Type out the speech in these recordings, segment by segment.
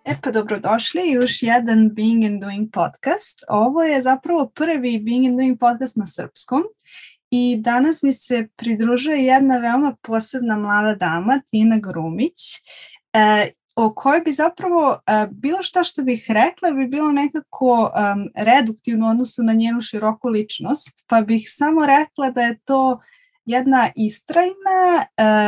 Pa dobrodošli u još jedan Being and Doing podcast. Ovo je zapravo prvi Being and Doing podcast na srpskom i danas mi se pridružuje jedna veoma posebna mlada dama, Tina Grumić, o kojoj bi zapravo bilo šta što bih rekla bi bilo nekako reduktivno u odnosu na njenu široku ličnost, pa bih samo rekla da je to jedna istrajna,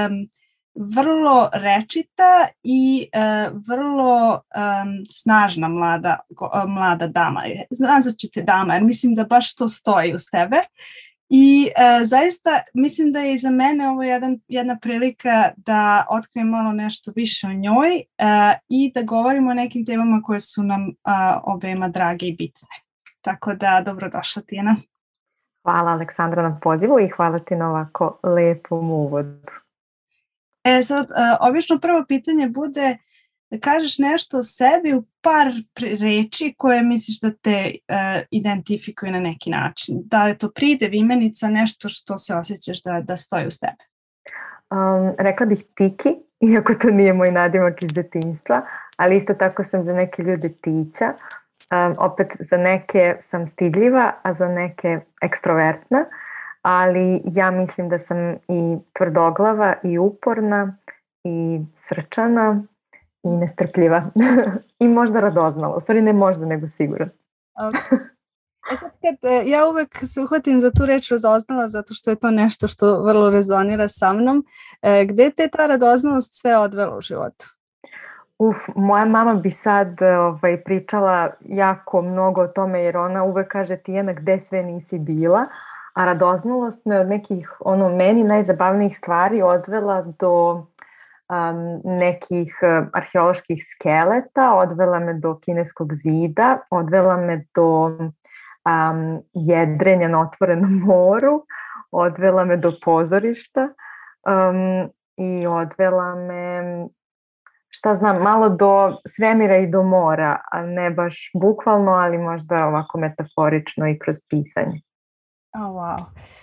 vrlo rečita i vrlo snažna mlada dama. Nazvaćete dama, jer mislim da baš to stoji uz tebe. I zaista mislim da je i za mene ovo jedna prilika da otkrijem malo nešto više o njoj i da govorimo o nekim temama koje su nam obema drage i bitne. Tako da, dobrodošla Tina. Hvala Aleksandra na pozivu i hvala ti na ovako lepom uvodu. Sad, obično prvo pitanje bude da kažeš nešto o sebi u par reči koje misliš da te identifikuju na neki način. Da je to pridev, imenica, nešto što se osjećaš da stoji uz tebe. Rekla bih Tiki, iako to nije moj nadimak iz detinjstva, ali isto tako sam za neke ljude Tića. Opet za neke sam stidljiva, a za neke ekstrovertna. Ali ja mislim da sam i tvrdoglava i uporna i srčana i nestrpljiva i možda radoznala. U stvari ne možda, nego sigurno. Okay. Sad kad ja uvek se uhvatim za tu reč radoznala zato što je to nešto što vrlo rezonira sa mnom. Gde te ta radoznalost sve odvela u životu? Moja mama bi sad pričala jako mnogo o tome jer ona uvek kaže Tijana gde sve nisi bila. A radoznalost me od nekih meni najzabavnijih stvari odvela do nekih arheoloških skeleta, odvela me do kineskog zida, odvela me do jedrenja na otvorenom moru, odvela me do pozorišta i odvela me, malo do svemira i do mora, a ne baš bukvalno, ali možda ovako metaforično i kroz pisanje. Wow.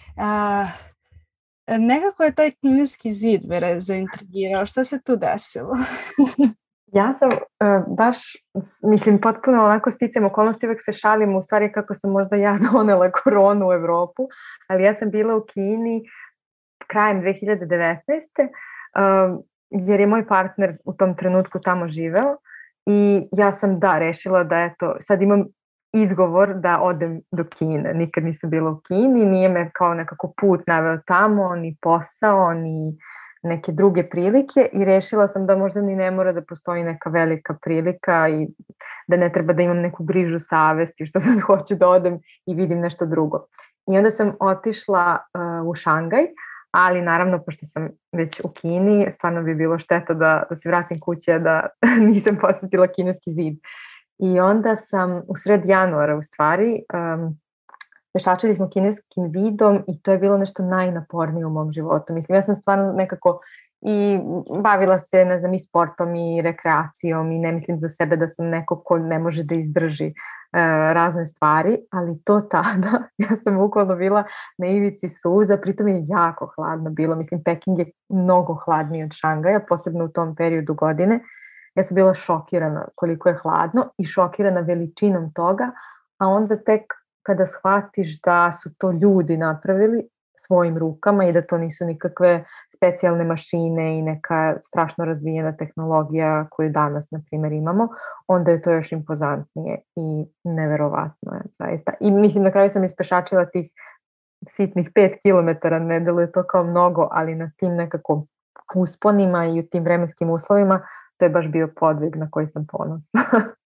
Nekako je taj kineski zid me zaintrigirao. Šta se tu desilo? Ja sam potpuno onako sticajem okolnosti, uvek se šalim u stvari kako sam možda ja donela koronu u Evropu, ali ja sam bila u Kini krajem 2019. Jer je moj partner u tom trenutku tamo živeo i ja sam rešila da sad imam izgovor da odem do Kine. Nikad nisam bila u Kini, nije me kao nekako put naveo tamo, ni posao, ni neke druge prilike i rešila sam da možda ni ne mora da postoji neka velika prilika i da ne treba da imam neku grižu savesti što sad hoću da odem i vidim nešto drugo. I onda sam otišla u Šangaj, ali naravno pošto sam već u Kini, stvarno bi bilo šteta da se vratim kući, a da nisam posetila kineski zid. I onda sam u sred januara u stvari pešačili smo kineskim zidom i to je bilo nešto najnapornije u mom životu. Mislim, ja sam stvarno nekako i bavila se, ne znam, i sportom i rekreacijom i ne mislim za sebe da sam neko ko ne može da izdrži razne stvari, ali to tada, ja sam bukvalno bila na ivici suza, pritom je jako hladno bilo. Mislim, Peking je mnogo hladniji od Šangaja, posebno u tom periodu godine. Ja sam bila šokirana koliko je hladno i šokirana veličinom toga, a onda tek kada shvatiš da su to ljudi napravili svojim rukama i da to nisu nikakve specijalne mašine i neka strašno razvijena tehnologija koju danas, na primjer, imamo, onda je to još impozantnije i neverovatno je zaista. I mislim, na kraju sam ispešačila tih sitnih 5 kilometara, ne deluje to kao mnogo, ali na tim nekako usponima i u tim vremenskim uslovima to je baš bio podvig na koji sam ponosna.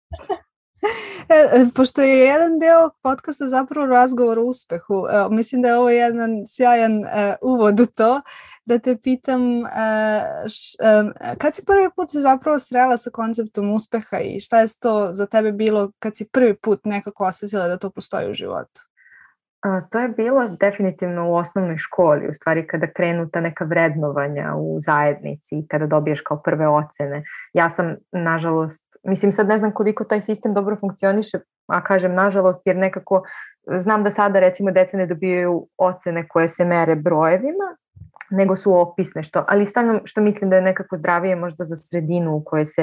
Pošto je jedan deo podcasta zapravo razgovor o uspehu, mislim da je ovo jedan sjajan uvod u to, da te pitam kad si prvi put se zapravo srela sa konceptom uspeha i šta je to za tebe bilo kad si prvi put nekako osjetila da to postoji u životu? To je bilo definitivno u osnovnoj školi, u stvari kada krenu ta neka vrednovanja u zajednici i kada dobiješ kao prve ocene. Ja sam, nažalost, mislim sad ne znam koliko taj sistem dobro funkcioniše, a kažem nažalost jer nekako znam da sada recimo deca ne dobijaju ocene koje se mere brojevima, nego su opisne, ali stvarno što mislim da je nekako zdravije možda za sredinu u kojoj se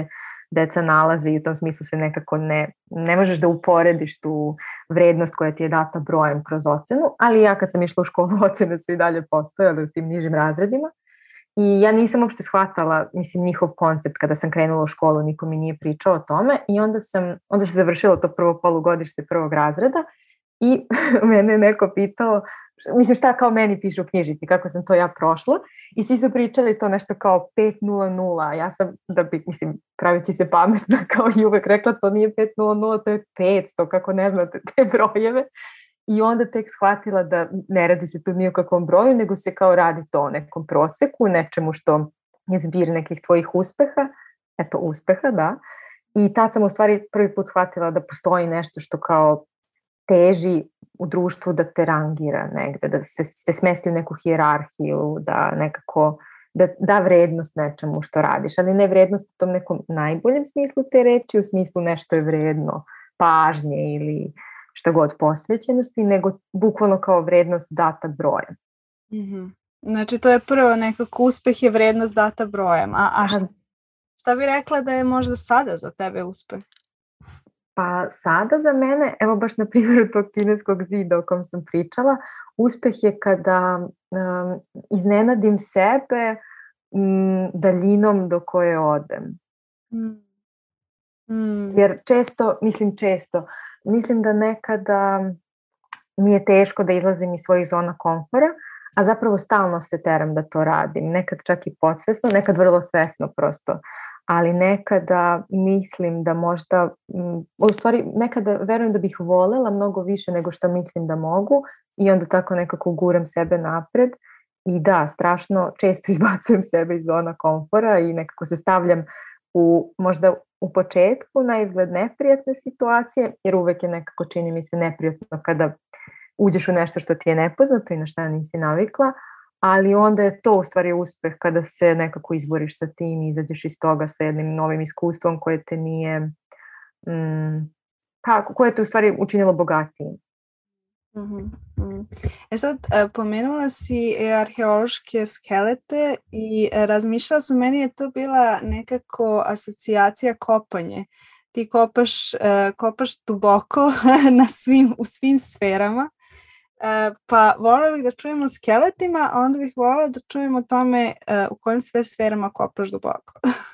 deca nalaze i u tom smislu se nekako ne možeš da uporediš tu vrednost koja ti je data brojem kroz ocenu, ali ja kad sam išla u školu ocene su i dalje postojale u tim nižim razredima i ja nisam uopšte shvatala, mislim, njihov koncept kada sam krenula u školu, niko mi nije pričao o tome i onda se završilo to prvo polugodište prvog razreda i mene je neko pitao, mislim šta kao meni piše u knjižici, kako sam to ja prošla i svi su pričali to nešto kao 500, a ja sam, mislim, pravići se pametna kao i uvek rekla, to nije 500, to je 500, kako ne znate te brojeve. I onda tek shvatila da ne radi se tu ni o kakvom broju, nego se kao radi to o nekom proseku, nečemu što je zbir nekih tvojih uspeha, eto uspeha, da. I tad sam u stvari prvi put shvatila da postoji nešto što kao teži u društvu da te rangira negde, da se smesti u neku hijerarhiju, da nekako da vrednost nečemu što radiš, ali ne vrednost u tom nekom najboljem smislu te reči, u smislu nešto je vredno pažnje ili šta god posvećenosti, nego bukvalno kao vrednost data brojem. Mm-hmm. Znači to je prvo nekako uspeh je vrednost data brojem, a šta bi rekla da je možda sada za tebe uspeh? Pa sada za mene, evo baš na primjeru tog kineskog zida o kom sam pričala, uspeh je kada iznenadim sebe daljinom do koje odem. Jer mislim da nekada mi je teško da izlazim iz svojih zona komfora, a zapravo stalno se teram da to radim. Nekad čak i podsvesno, nekad vrlo svesno prosto. Ali nekada mislim da možda, u stvari nekada verujem da bih volela mnogo više nego što mislim da mogu i onda tako nekako guram sebe napred i da, strašno često izbacujem sebe iz zona komfora i nekako se stavljam možda u početku na izgled neprijatne situacije, jer uvek je nekako čini mi se neprijatno kada uđeš u nešto što ti je nepoznato i na šta nisi navikla, ali onda je to u stvari uspeh kada se nekako izboriš sa tim i izađeš iz toga sa jednim novim iskustvom koje te nije, koje te u stvari učinilo bogatijim. Sad, pomenula si arheološke skelete i razmišljala sam, meni je to bila nekako asocijacija kopanje. Ti kopaš duboko u svim sferama, pa voljela bih da čujemo o skeletima, a onda bih voljela da čujemo o tome u kojim sve sferama kopaš duboko.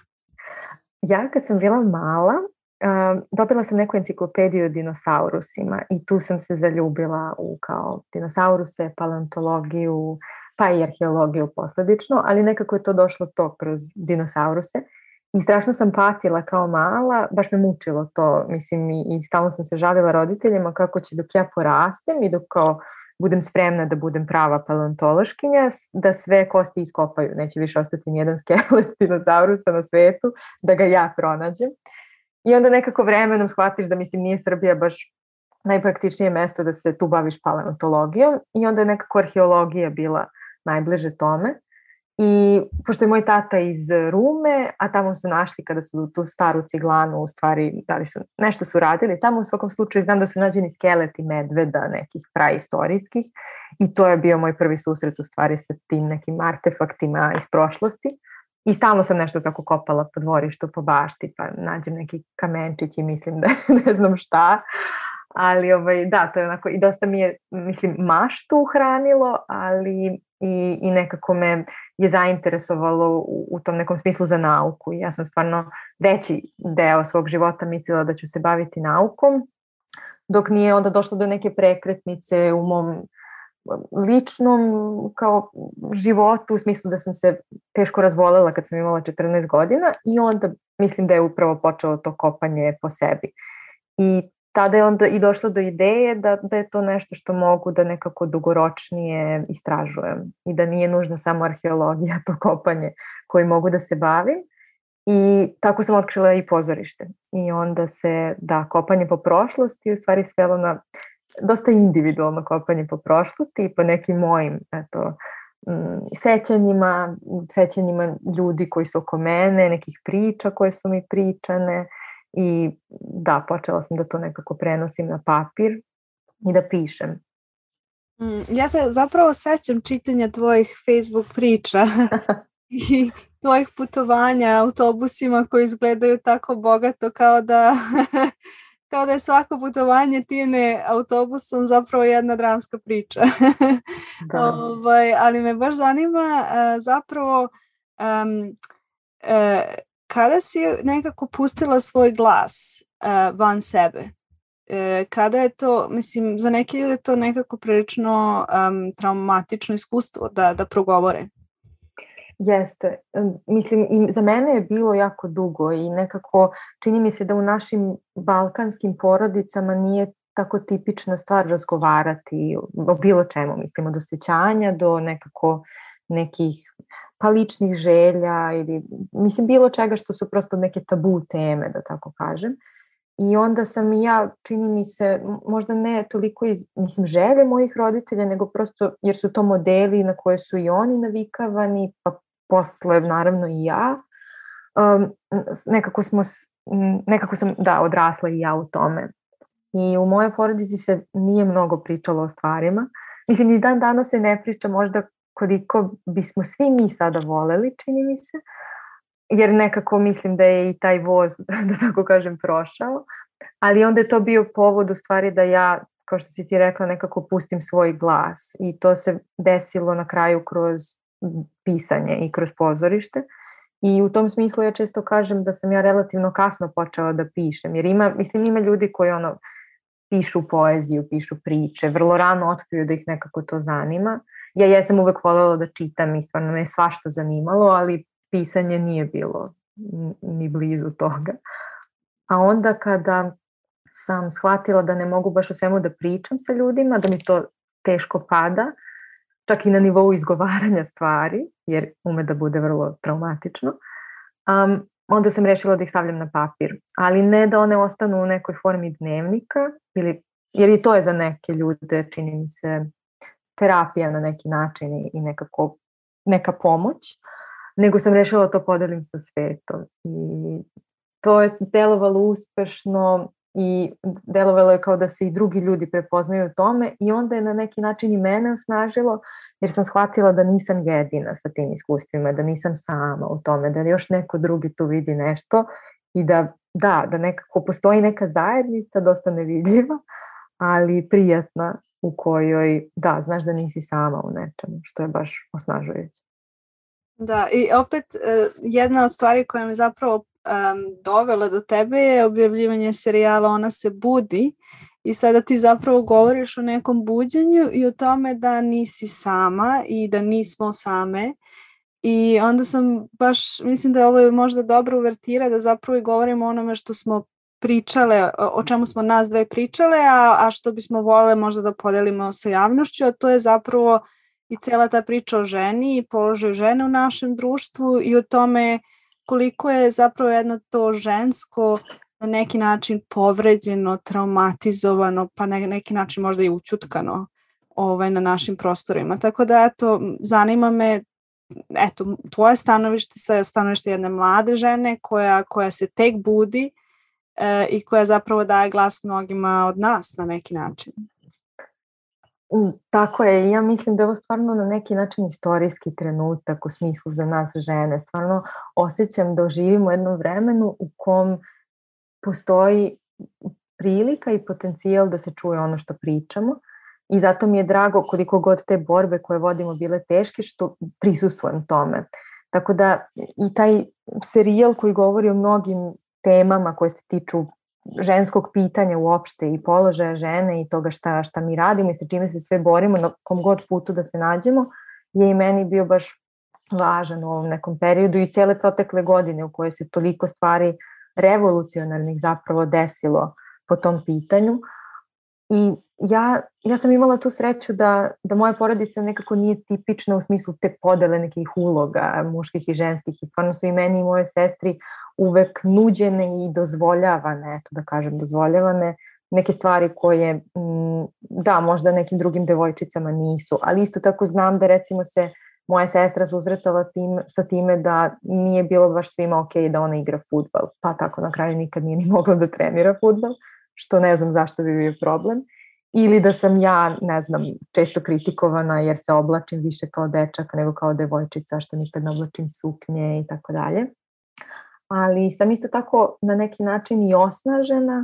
Ja kad sam bila mala, dobila sam neku enciklopediju o dinosaurusima i tu sam se zaljubila u kao dinosauruse, paleontologiju, pa i arheologiju posledično, ali nekako je to došlo to kroz dinosauruse i strašno sam patila kao mala, baš me mučilo to, mislim i stalno sam se žalila roditeljima kako će dok ja porastem i dok kao budem spremna da budem prava paleontološkinja, da sve kosti iskopaju, neće više ostati nijedan skelet dinosaurusa na svetu, da ga ja pronađem. I onda nekako vremenom shvatiš da mislim nije Srbija baš najpraktičnije mesto da se tu baviš paleontologijom i onda je nekako arheologija bila najbliže tome. I pošto je moj tata iz Rume, a tamo su našli kada su tu staru ciglanu, u stvari nešto su radili, tamo u svakom slučaju znam da su nađeni skeleti medveda nekih praistorijskih i to je bio moj prvi susret u stvari sa tim nekim artefaktima iz prošlosti. I stalno sam nešto tako kopala po dvorištu, po bašti, pa nađem neki kamenčić i mislim da ne znam šta. Ali da, to je onako i dosta mi je, mislim, maštu hranilo, ali i nekako me je zainteresovalo u tom nekom smislu za nauku. I ja sam stvarno veći deo svog života mislila da ću se baviti naukom, dok nije onda došlo do neke prekretnice u mom ličnom kao životu, u smislu da sam se teško razbolela kad sam imala 14 godina i onda mislim da je upravo počelo to kopanje po sebi. I tada je onda i došlo do ideje da je to nešto što mogu da nekako dugoročnije istražujem i da nije nužno samo arheologija, to kopanje koji mogu da se bavim. I tako sam otkrila i pozorište. I onda se, kopanje po prošlosti u stvari svelo na dosta individualno kopanje po prošlosti i po nekim mojim sećanjima ljudi koji su oko mene, nekih priča koje su mi pričane i da, počela sam da to nekako prenosim na papir i da pišem. Ja se zapravo sećam čitanja tvojih Facebook priča tvojih putovanja autobusima koji izgledaju tako bogato kao da je svako putovanje Tine autobusom zapravo jedna dramska priča. Da. Ali me baš zanima zapravo kada si nekako pustila svoj glas van sebe. Kada je to, mislim, za neke ljude to nekako prilično traumatično iskustvo da progovore. Jeste. Mislim, i za mene je bilo jako dugo i nekako čini mi se da u našim balkanskim porodicama nije tako tipična stvar razgovarati o bilo čemu, mislim, od osjećanja do nekako nekih pa ličnih želja ili mislim bilo čega što su prosto neke tabu teme, da tako kažem. I onda sam i ja, čini mi se, možda ne toliko mislim, želje mojih roditelja, nego prosto jer su to modeli na koje su i oni navikavani, pa posle naravno i ja. Nekako sam, da, odrasla i ja u tome. I u mojoj porodici se nije mnogo pričalo o stvarima. Mislim, ni dan danas se ne priča možda koliko bismo svi mi sada voleli, čini mi se. Jer nekako mislim da je i taj voz, da tako kažem, prošao. Ali onda je to bio povod u stvari da ja, kao što si ti rekla, nekako pustim svoj glas. I to se desilo na kraju kroz pisanje i kroz pozorište. I u tom smislu ja često kažem da sam ja relativno kasno počela da pišem. Jer ima ljudi koji pišu poeziju, pišu priče, vrlo rano otkriju da ih nekako to zanima. Ja jesam uvek voljela da čitam i stvarno me je svašta zanimalo, ali pisanje nije bilo ni blizu toga. A onda kada sam shvatila da ne mogu baš o svemu da pričam sa ljudima, da mi to teško pada, čak i na nivou izgovaranja stvari, jer ume da bude vrlo traumatično, onda sam rešila da ih stavljam na papir. Ali ne da one ostanu u nekoj formi dnevnika, jer i to je za neke ljude, čini mi se, terapija na neki način i nekako neka pomoć, nego sam rešila da to podelim sa svetom. I to je delovalo uspešno i delovalo je kao da se i drugi ljudi prepoznaju u tome i onda je na neki način i mene osnažilo jer sam shvatila da nisam jedina sa tim iskustvima, da nisam sama u tome, da još neko drugi tu vidi nešto i da nekako postoji neka zajednica dosta nevidljiva, ali prijatna u kojoj, da, znaš da nisi sama u nečemu, što je baš osnažujuće. Da, i opet jedna od stvari koja me zapravo dovela do tebe je objavljivanje serijala Ona se budi i sada ti zapravo govoriš o nekom buđenju i o tome da nisi sama i da nismo same i onda sam baš, mislim da je ovo možda dobra uvertira da zapravo i govorimo o onome što smo pričale, o čemu smo nas dve pričale, a što bismo volele možda da podelimo sa javnošću, a to je zapravo i cela ta priča o ženi i položaju žene u našem društvu i o tome koliko je zapravo jedno to žensko na neki način povređeno, traumatizovano, pa na neki način možda i ućutkano na našim prostorima. Tako da, eto, zanima me, eto, tvoje stanovište sa stanovište jedne mlade žene koja se tek budi i koja zapravo daje glas mnogima od nas na neki način. Tako je, i ja mislim da je ovo stvarno na neki način istorijski trenutak u smislu za nas žene. Stvarno osjećam da živimo u jednom vremenu u kom postoji prilika i potencijal da se čuje ono što pričamo i zato mi je drago koliko god te borbe koje vodimo bile teške što prisustvujem tome. Tako da i taj serijal koji govori o mnogim temama koje se tiču ženskog pitanja uopšte i položaja žene i toga šta mi radimo i sa čime se sve borimo na kom god putu da se nađemo je i meni bio baš važan u ovom nekom periodu i cijele protekle godine u kojoj se toliko stvari revolucionarnih zapravo desilo po tom pitanju. I ja sam imala tu sreću da moja porodica nekako nije tipična u smislu te podele nekih uloga muških i ženskih i stvarno su i meni i mojoj sestri uvek nuđene i dozvoljavane, eto da kažem dozvoljavane, neke stvari koje, da, možda nekim drugim devojčicama nisu, ali isto tako znam da recimo se moja sestra susretala sa time da nije bilo baš svima ok da ona igra fudbal, pa tako na kraju nikad nije ni mogla da trenira fudbal, što ne znam zašto bi bio problem. ili da sam ja, ne znam, često kritikovana jer se oblačim više kao dečak nego kao devojčica, što nikad ne oblačim suknje i tako dalje. Ali sam isto tako na neki način i osnažena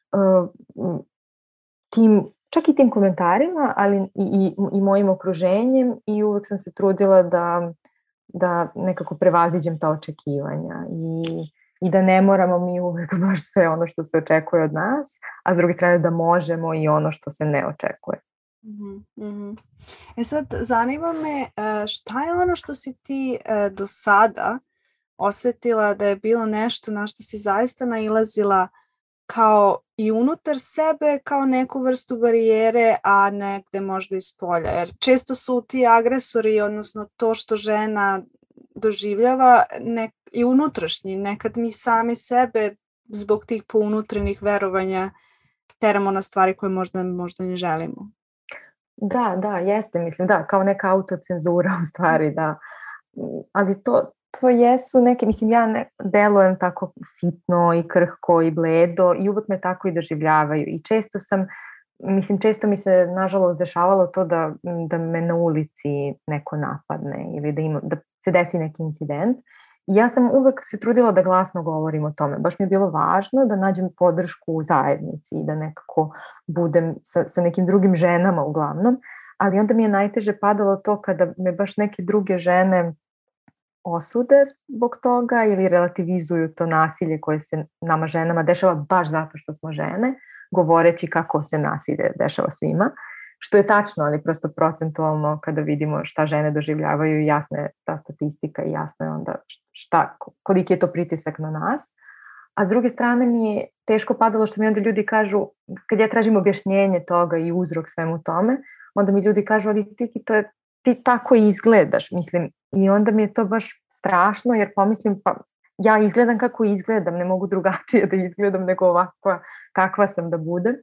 čak i tim komentarima, ali i mojim okruženjem, i uvek sam se trudila da nekako prevaziđem ta očekivanja i da ne moramo mi uvek baš sve ono što se očekuje od nas, a s druge strane da možemo i ono što se ne očekuje. Mm-hmm. Sad, zanima me šta je ono što si ti do sada osjetila da je bilo nešto na što si zaista nailazila kao i unutar sebe, kao neku vrstu barijere, a negde možda iz polja. Jer često su ti agresori, odnosno to što žena doživljava i unutrašnji. Nekad mi sami sebe zbog tih pounutrašnjih verovanja teramo na stvari koje možda ne želimo. Da, jeste, mislim, da, kao neka autocenzura u stvari, da. Ali to jesu neke, mislim, ja ne delujem tako sitno i krhko i bledo i uvek me tako i doživljavaju. I često mi se nažalost dešavalo to da me na ulici neko napadne ili da se desi neki incident. I ja sam uvek se trudila da glasno govorim o tome. Baš mi je bilo važno da nađem podršku u zajednici i da nekako budem sa nekim drugim ženama uglavnom. Ali onda mi je najteže padalo to kada me baš neke druge žene osude zbog toga ili relativizuju to nasilje koje se nama ženama dešava baš zato što smo žene, govoreći kako se nasilje dešava svima, što je tačno, ali prosto procentualno kada vidimo šta žene doživljavaju, jasna je ta statistika i jasno je onda koliki je to pritisak na nas. A s druge strane mi je teško padalo što mi onda ljudi kažu, kad ja tražim objašnjenje toga i uzrok svemu tome, onda mi ljudi kažu, ali ti tako izgledaš, mislim, i onda mi je to baš strašno jer pomislim, pa ja izgledam kako izgledam, ne mogu drugačije da izgledam nego ovakva kakva sam da budem.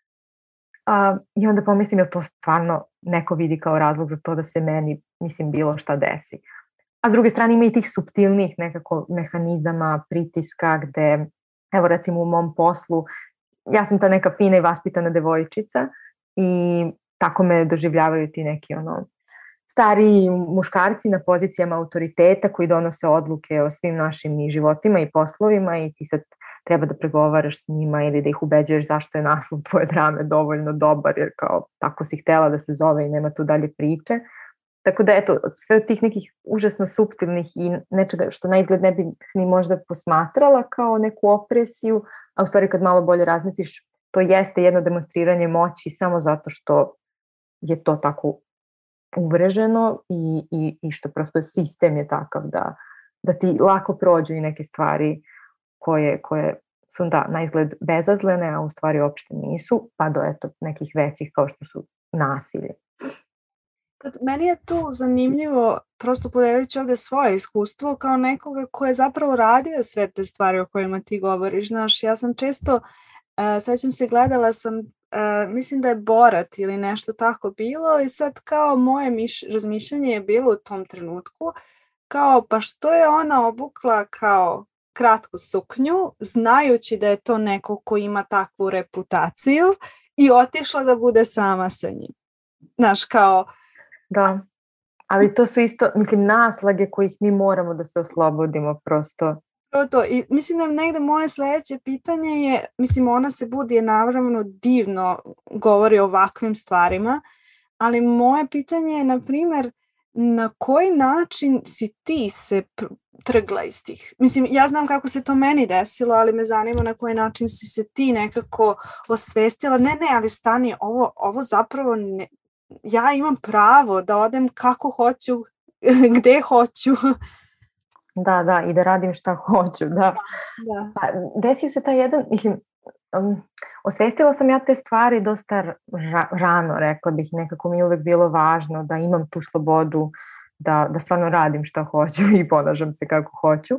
I onda pomislim, je to stvarno neko vidi kao razlog za to da se meni, mislim, bilo šta desi. A s druge strane ima i tih suptilnih nekako mehanizama, pritiska gde, evo recimo u mom poslu, ja sam ta neka fina i vaspitana devojčica i tako me doživljavaju ti neki stariji muškarci na pozicijama autoriteta koji donose odluke o svim našim i životima i poslovima i ti sad treba da pregovaraš s njima ili da ih ubeđuješ zašto je naslov tvoje drame dovoljno dobar jer kao tako si htela da se zove i nema tu dalje priče. Tako da eto, sve od tih nekih užasno suptilnih i nečega što na izgled ne bi ni možda posmatrala kao neku opresiju, a u stvari kad malo bolje razmisliš, to jeste jedno demonstriranje moći samo zato što je to tako uvreženo i što prosto sistem je takav da ti lako prođu i neke stvari koje su na izgled bezazlene, a u stvari uopšte nisu, pa do nekih većih kao što su nasilje. Meni je tu zanimljivo prosto podeliti ovde svoje iskustvo kao nekoga ko je zapravo radio sve te stvari o kojima ti govoriš. Znaš, ja sam često, sećam se, gledala sam, mislim da je Borat ili nešto tako bilo i sad kao moje razmišljanje je bilo u tom trenutku kao pa što je ona obukla kao kratku suknju znajući da je to neko ko ima takvu reputaciju i otišla da bude sama sa njim. Znaš, kao... Da, ali to su isto, mislim, naslage kojih mi moramo da se oslobodimo prosto. To. I mislim da negde moje sledeće pitanje je, mislim, ona se budi je naravno divno govori o ovakvim stvarima, ali moje pitanje je, na primjer, na koji način si ti se trgla iz tih? Mislim, ja znam kako se to meni desilo, ali me zanima na koji način si se ti nekako osvestila. Ne, ali stani, ovo zapravo ne, ja imam pravo da odem kako hoću, gde hoću. Da, i da radim šta hoću, da. Pa, desio se taj jedan, mislim, osvestila sam ja te stvari dosta rano, rekla bih, nekako mi je uvek bilo važno da imam tu slobodu da stvarno radim šta hoću i ponašam se kako hoću.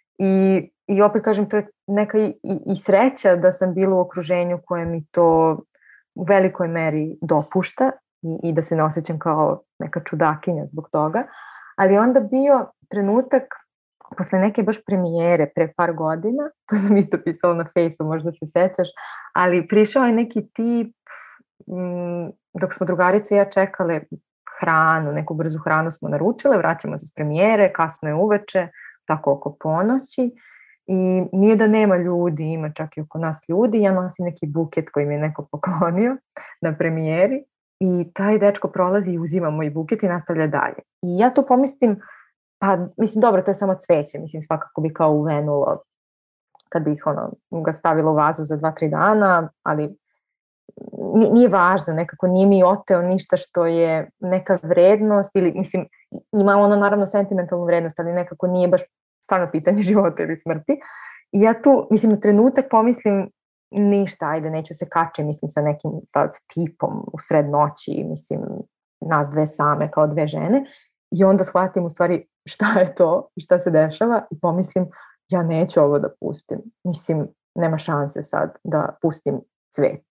I opet kažem, to je neka i sreća da sam bila u okruženju koje mi to u velikoj meri dopušta i da se ne osjećam kao neka čudakinja zbog toga. Ali onda bio trenutak posle neke baš premijere pre par godina, to sam isto pisala na Fejsu, možda se sećaš, ali prišao je neki tip dok smo drugarice i ja čekale hranu, neku brzu hranu smo naručile, vraćamo se s premijere, kasno je uveče, tako oko ponoći. I nije da nema ljudi, ima čak i oko nas ljudi. Ja nosim neki buket koji mi je neko poklonio na premijeri i taj dečko prolazi i uzima moj buket i nastavlja dalje. I ja tu pomislim, pa mislim dobro, to je samo cveće, mislim svakako bi kao uvenulo kad bih ga stavila u vazu za 2-3 dana, ali nije važno, nekako nije mi oteo ništa što je neka vrednost ili mislim ima naravno sentimentalnu vrednost, ali nekako nije baš stvarno pitanje života ili smrti. I ja tu, mislim, na trenutak pomislim ništa, ajde, neću se kače, mislim, sa nekim tipom u sred noći, mislim, nas dve same kao dve žene. I onda shvatim u stvari šta je to i šta se dešava i pomislim, ja neću ovo da pustim. Mislim, nema šanse sad da pustim cvet.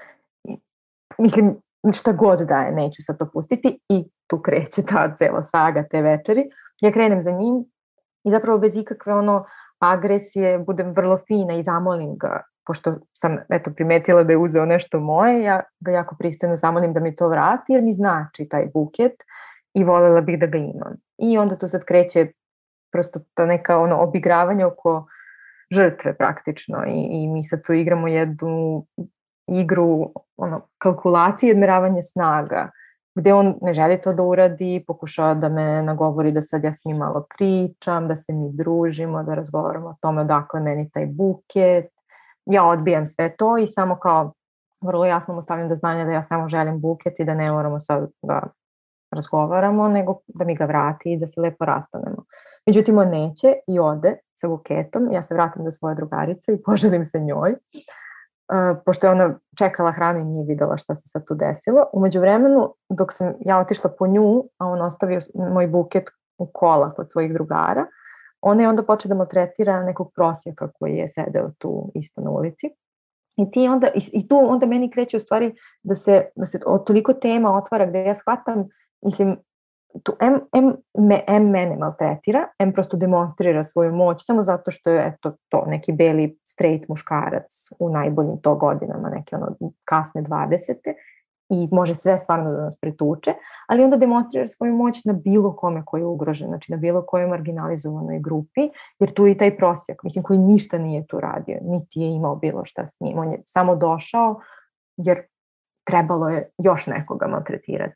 Mislim, šta god da je, neću sad to pustiti i tu kreće ta cela saga te večeri. Ja krenem za njim i zapravo bez ikakve agresije budem vrlo fina i zamolim ga, pošto sam primetila da je uzeo nešto moje, ja ga jako pristojno zamolim da mi to vrati jer mi znači taj buket i voljela bih da ga imam. I onda tu sad kreće prosto ta neka obigravanje oko žrtve praktično i mi sad tu igramo jednu igru kalkulacije i odmeravanje snaga, gde on ne želi to da uradi, pokušava da me nagovori da sad ja s njim malo pričam, da se mi družimo, da razgovaramo o tome odakle meni taj buket. Ja odbijam sve to i samo kao vrlo jasno mu stavljam do znanja da ja samo želim buket i da ne moramo sad da razgovaramo, nego da mi ga vrati i da se lepo rastanemo. Međutim, on neće i ode sa buketom. Ja se vratim do svoje drugarice i poželim se njoj. Pošto je ona čekala hranu i nije videla šta se sad tu desilo. U međuvremenu, dok sam ja otišla po nju, a on ostavio moj buket u kola kod svojih drugara, ona je onda počela da maltretira nekog prosjaka koji je sedeo tu isto na ulici. I tu onda meni kreće u stvari da se od toliko tema otvara gde ja shvatam, mislim, tu mene maltretira, prosto demonstrira svoju moć samo zato što je to neki beli straight muškarac u najboljim to godinama, neke kasne 20. i može sve stvarno da nas pretuče, ali onda demonstrira svoju moć na bilo kome koji je ugrožen, znači na bilo kojoj marginalizovanoj grupi, jer tu je i taj prosjak, mislim, koji ništa nije tu radio, niti je imao bilo šta s njim, on je samo došao jer trebalo je još nekoga maltretirati.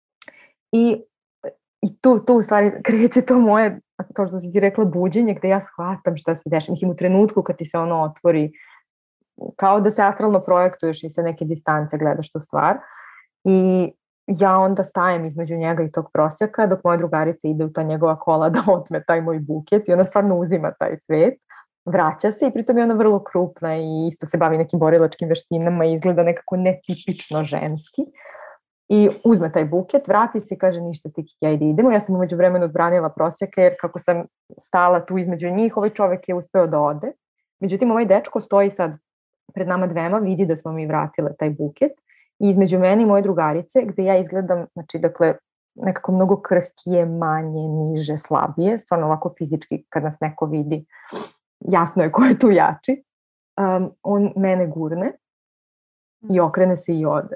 I tu u stvari kreće to moje, kao što si ti rekla, buđenje gde ja shvatam šta se dešava. Mislim, u trenutku kad ti se otvori, kao da se astralno projektuješ i sa neke distance gledaš tu stvar. I ja onda stajem između njega i tog prosjaka dok moja drugarica ide u ta njegova kola da otme taj moj buket i ona stvarno uzima taj cvet, vraća se i pritom je ona vrlo krupna i isto se bavi nekim borilačkim veštinama i izgleda nekako netipično ženski. I uzme taj buket, vrati se i kaže ništa ti, ja idemo. Ja sam umeđu vremenu odbranila prosjaka jer kako sam stala tu između njih, ovaj čovek je uspeo da ode. Međutim, ovaj dečko stoji sad pred nama dvema, vidi da smo mi vratile taj buket i između mene i moje drugarice, gde ja izgledam, znači, dakle, nekako mnogo krhkije, manje, niže, slabije, stvarno ovako fizički kad nas neko vidi, jasno je ko je tu jači. On mene gurne i okrene se i ode.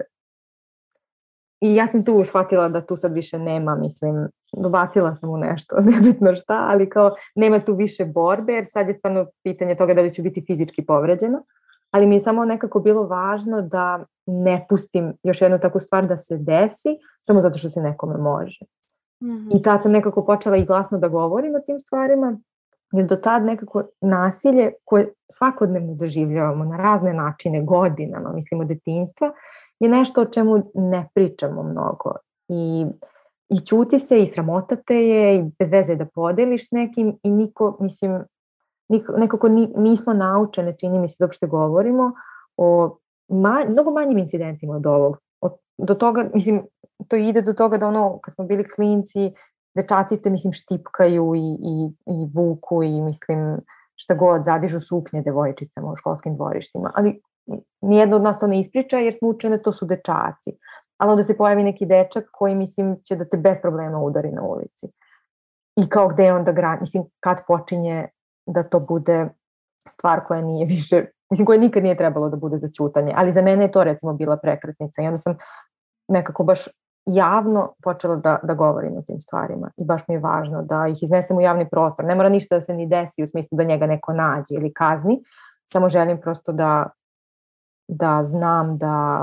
I ja sam tu shvatila da tu sad više nema, mislim, dobacila sam mu nešto, nebitno šta, ali kao nema tu više borbe, jer sad je stvarno pitanje toga da li ću biti fizički povređena, ali mi je samo nekako bilo važno da ne pustim još jednu takvu stvar da se desi, samo zato što se nekome može. Mm-hmm. I tad sam nekako počela i glasno da govorim o tim stvarima, jer do tad nekako nasilje koje svakodnevno doživljavamo na razne načine, godinama, mislim od detinjstva, je nešto o čemu ne pričamo mnogo i ćuti se i sramotate je i bez veze je da podeliš s nekim i nekako nismo naučene, čini mi se da uopšte govorimo o mnogo manjim incidentima od ovog. Do toga, mislim, to ide do toga da kad smo bili klinci, dečaci te, mislim, štipkaju i vuku i, mislim, šta god, zadižu suknje devojčicama u školskim dvorištima, ali nijedno od nas to ne ispriča jer smo učene, to su dečaci. Ali onda se pojavi neki dečak koji, mislim, će da te bez problema udari na ulici. I kao gde je onda mislim, kad počinje da to bude stvar koja nije više Mislim, koje nikad nije trebalo da bude za ćutanje, ali za mene je to recimo bila prekretnica i onda sam nekako baš javno počela da govorim o tim stvarima i baš mi je važno da ih iznesem u javni prostor. Ne mora ništa da se ni desi u smislu da njega neko nađe ili kazni, samo želim prosto da znam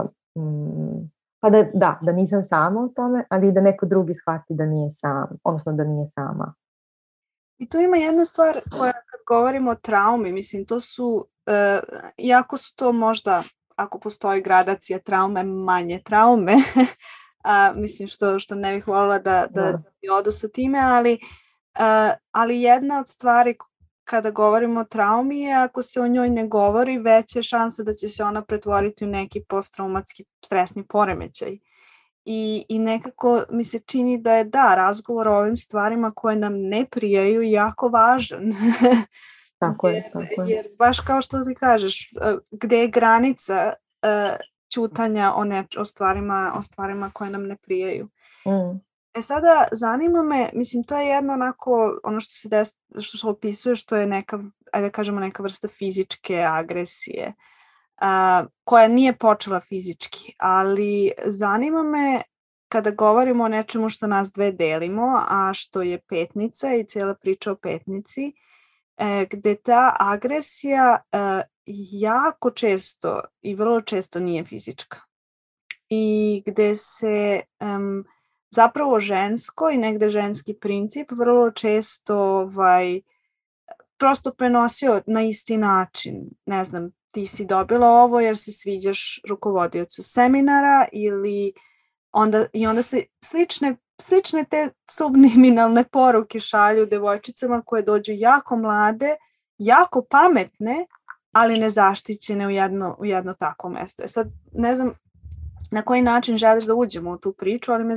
da nisam sama u tome, ali i da neko drugi shvati da nije sam, odnosno da nije sama. I tu ima jedna stvar koja kad govorimo o traumi, mislim to su, iako su to možda, ako postoji gradacija traume, manje traume, mislim što ne bih voljela da mi odu sa time, ali jedna od stvari kada govorimo o traumi je ako se o njoj ne govori, veća je šansa da će se ona pretvoriti u neki posttraumatski stresni poremećaj. I nekako mi se čini da je razgovor o ovim stvarima koje nam ne prijaju jako važan. Tako je. Jer baš kao što ti kažeš, gde je granica ćutanja o stvarima koje nam ne prijaju. Sada zanima me, mislim to je jedno onako, ono što se što opisuje, što je neka, ajde kažemo neka vrsta fizičke agresije, koja nije počela fizički, ali zanima me kada govorimo o nečemu što nas dve delimo, a što je petnica i cijela priča o petnici, gde ta agresija jako često i vrlo često nije fizička. I gde se zapravo žensko i negde ženski princip vrlo često prosto prenosio na isti način. Ne znam, ti si dobila ovo jer se sviđaš rukovodiocu seminara ili onda se slične te subliminalne poruke šalju devojčicama koje dođu jako mlade, jako pametne, ali nezaštićene u jedno takvo mesto. Sad ne znam na koji način želiš da uđemo u tu priču, ali me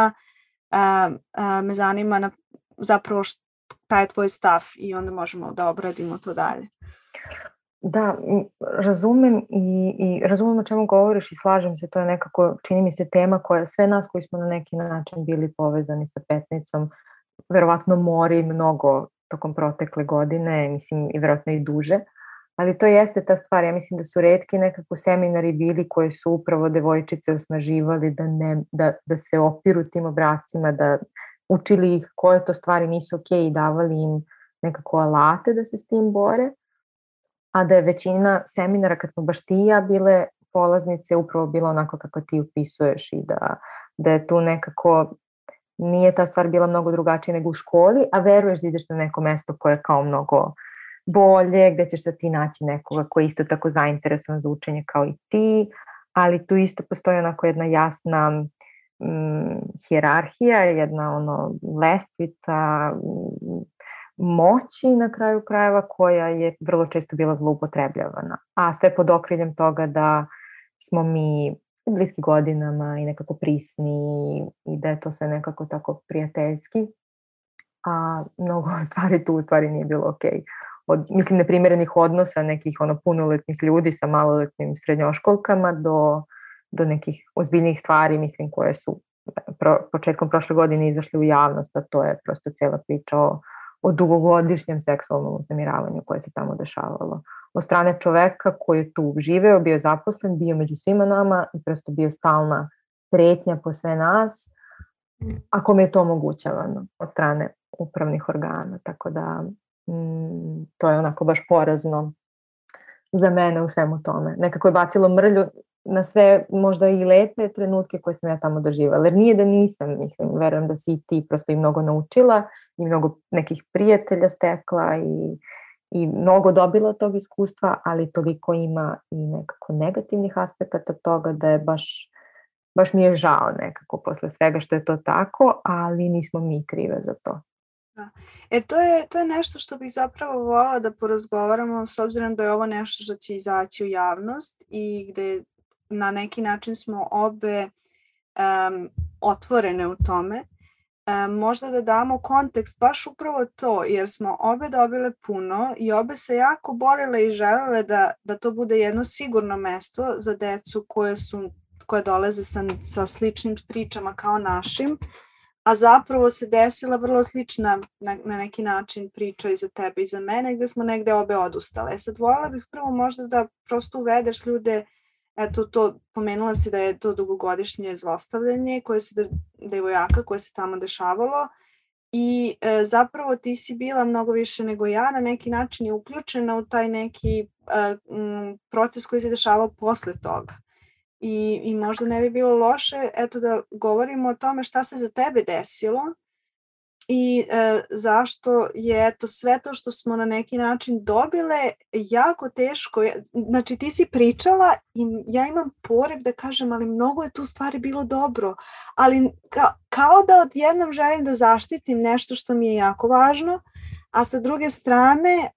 zanima zapravo šta je tvoj stav i onda možemo da obradimo to dalje. Da, razumem i razumem o čemu govoriš i slažem se, to je nekako, čini mi se, tema koja sve nas koji smo na neki način bili povezani sa petnicom, verovatno mori mnogo tokom protekle godine, mislim i verovatno i duže, ali to jeste ta stvar, ja mislim da su retki nekako seminari bili koji su upravo devojčice osnaživali da se opiru tim obrascima, da učili ih koje to stvari nisu okej i davali im nekako alate da se s tim bore. A da je većina seminara, kad smo baš ti i ja bile polaznice, upravo bila onako kako ti upisuješ i da je tu nekako, nije ta stvar bila mnogo drugačija nego u školi, a veruješ da ideš na neko mesto koje je kao mnogo bolje, gde ćeš sad ti naći nekoga koji je isto tako zainteresovan za učenje kao i ti, ali tu isto postoji onako jedna jasna hijerarhija, jedna lestvica moći na kraju krajeva koja je vrlo često bila zloupotrebljavana. A sve pod okriljem toga da smo mi bliski godinama i nekako prisni i da je to sve nekako tako prijateljski. A mnogo stvari tu u stvari nije bilo okej. Od, mislim, neprimjerenih odnosa nekih punoletnih ljudi sa maloletnim srednjoškolkama do nekih ozbiljnih stvari, mislim, koje su početkom prošle godine izašle u javnost, a to je prosto cijela priča o dugogodišnjem seksualnom uznemiravanju koje se tamo dešavalo. Od strane čoveka koji je tu živeo, bio zaposlen, bio među svima nama i prosto bio stalna pretnja po sve nas, a kome je to omogućavano od strane upravnih organa. Tako da to je onako baš porazno za mene u svemu tome. Nekako je bacilo mrlju na sve možda i lepe trenutke koje sam ja tamo doživjela. Jer nije da nisam, mislim, verujem da si i ti prosto i mnogo naučila i mnogo nekih prijatelja stekla i mnogo dobila od tog iskustva, ali toliko ima i nekako negativnih aspekata toga da je baš mi je žao nekako posle svega što je to tako, ali nismo mi krive za to. Da. To je nešto što bih zapravo voljela da porazgovaramo, s obzirom da je ovo nešto što će izaći u javnost i gde na neki način smo obe otvorene u tome. Možda da damo kontekst baš upravo to, jer smo obe dobile puno i obe se jako borile i želele da to bude jedno sigurno mesto za decu koje dolaze sa sličnim pričama kao našim, a zapravo se desila vrlo slična na neki način priča i za tebe i za mene, gde smo negde obe odustale. Sad voljela bih prvo možda da prosto uvedeš ljude, eto to, pomenula si da je to dugogodišnje zlostavljanje koje se devojaka koje se tamo dešavalo i zapravo ti si bila mnogo više nego ja na neki način i uključena u taj neki proces koji se dešavao posle toga. I možda ne bi bilo loše eto da govorimo o tome šta se za tebe desilo i zašto je eto sve to što smo na neki način dobile jako teško. Znači ti si pričala i ja imam porev da kažem, ali mnogo je tu stvari bilo dobro, ali kao da odjednom želim da zaštitim nešto što mi je jako važno, a sa druge strane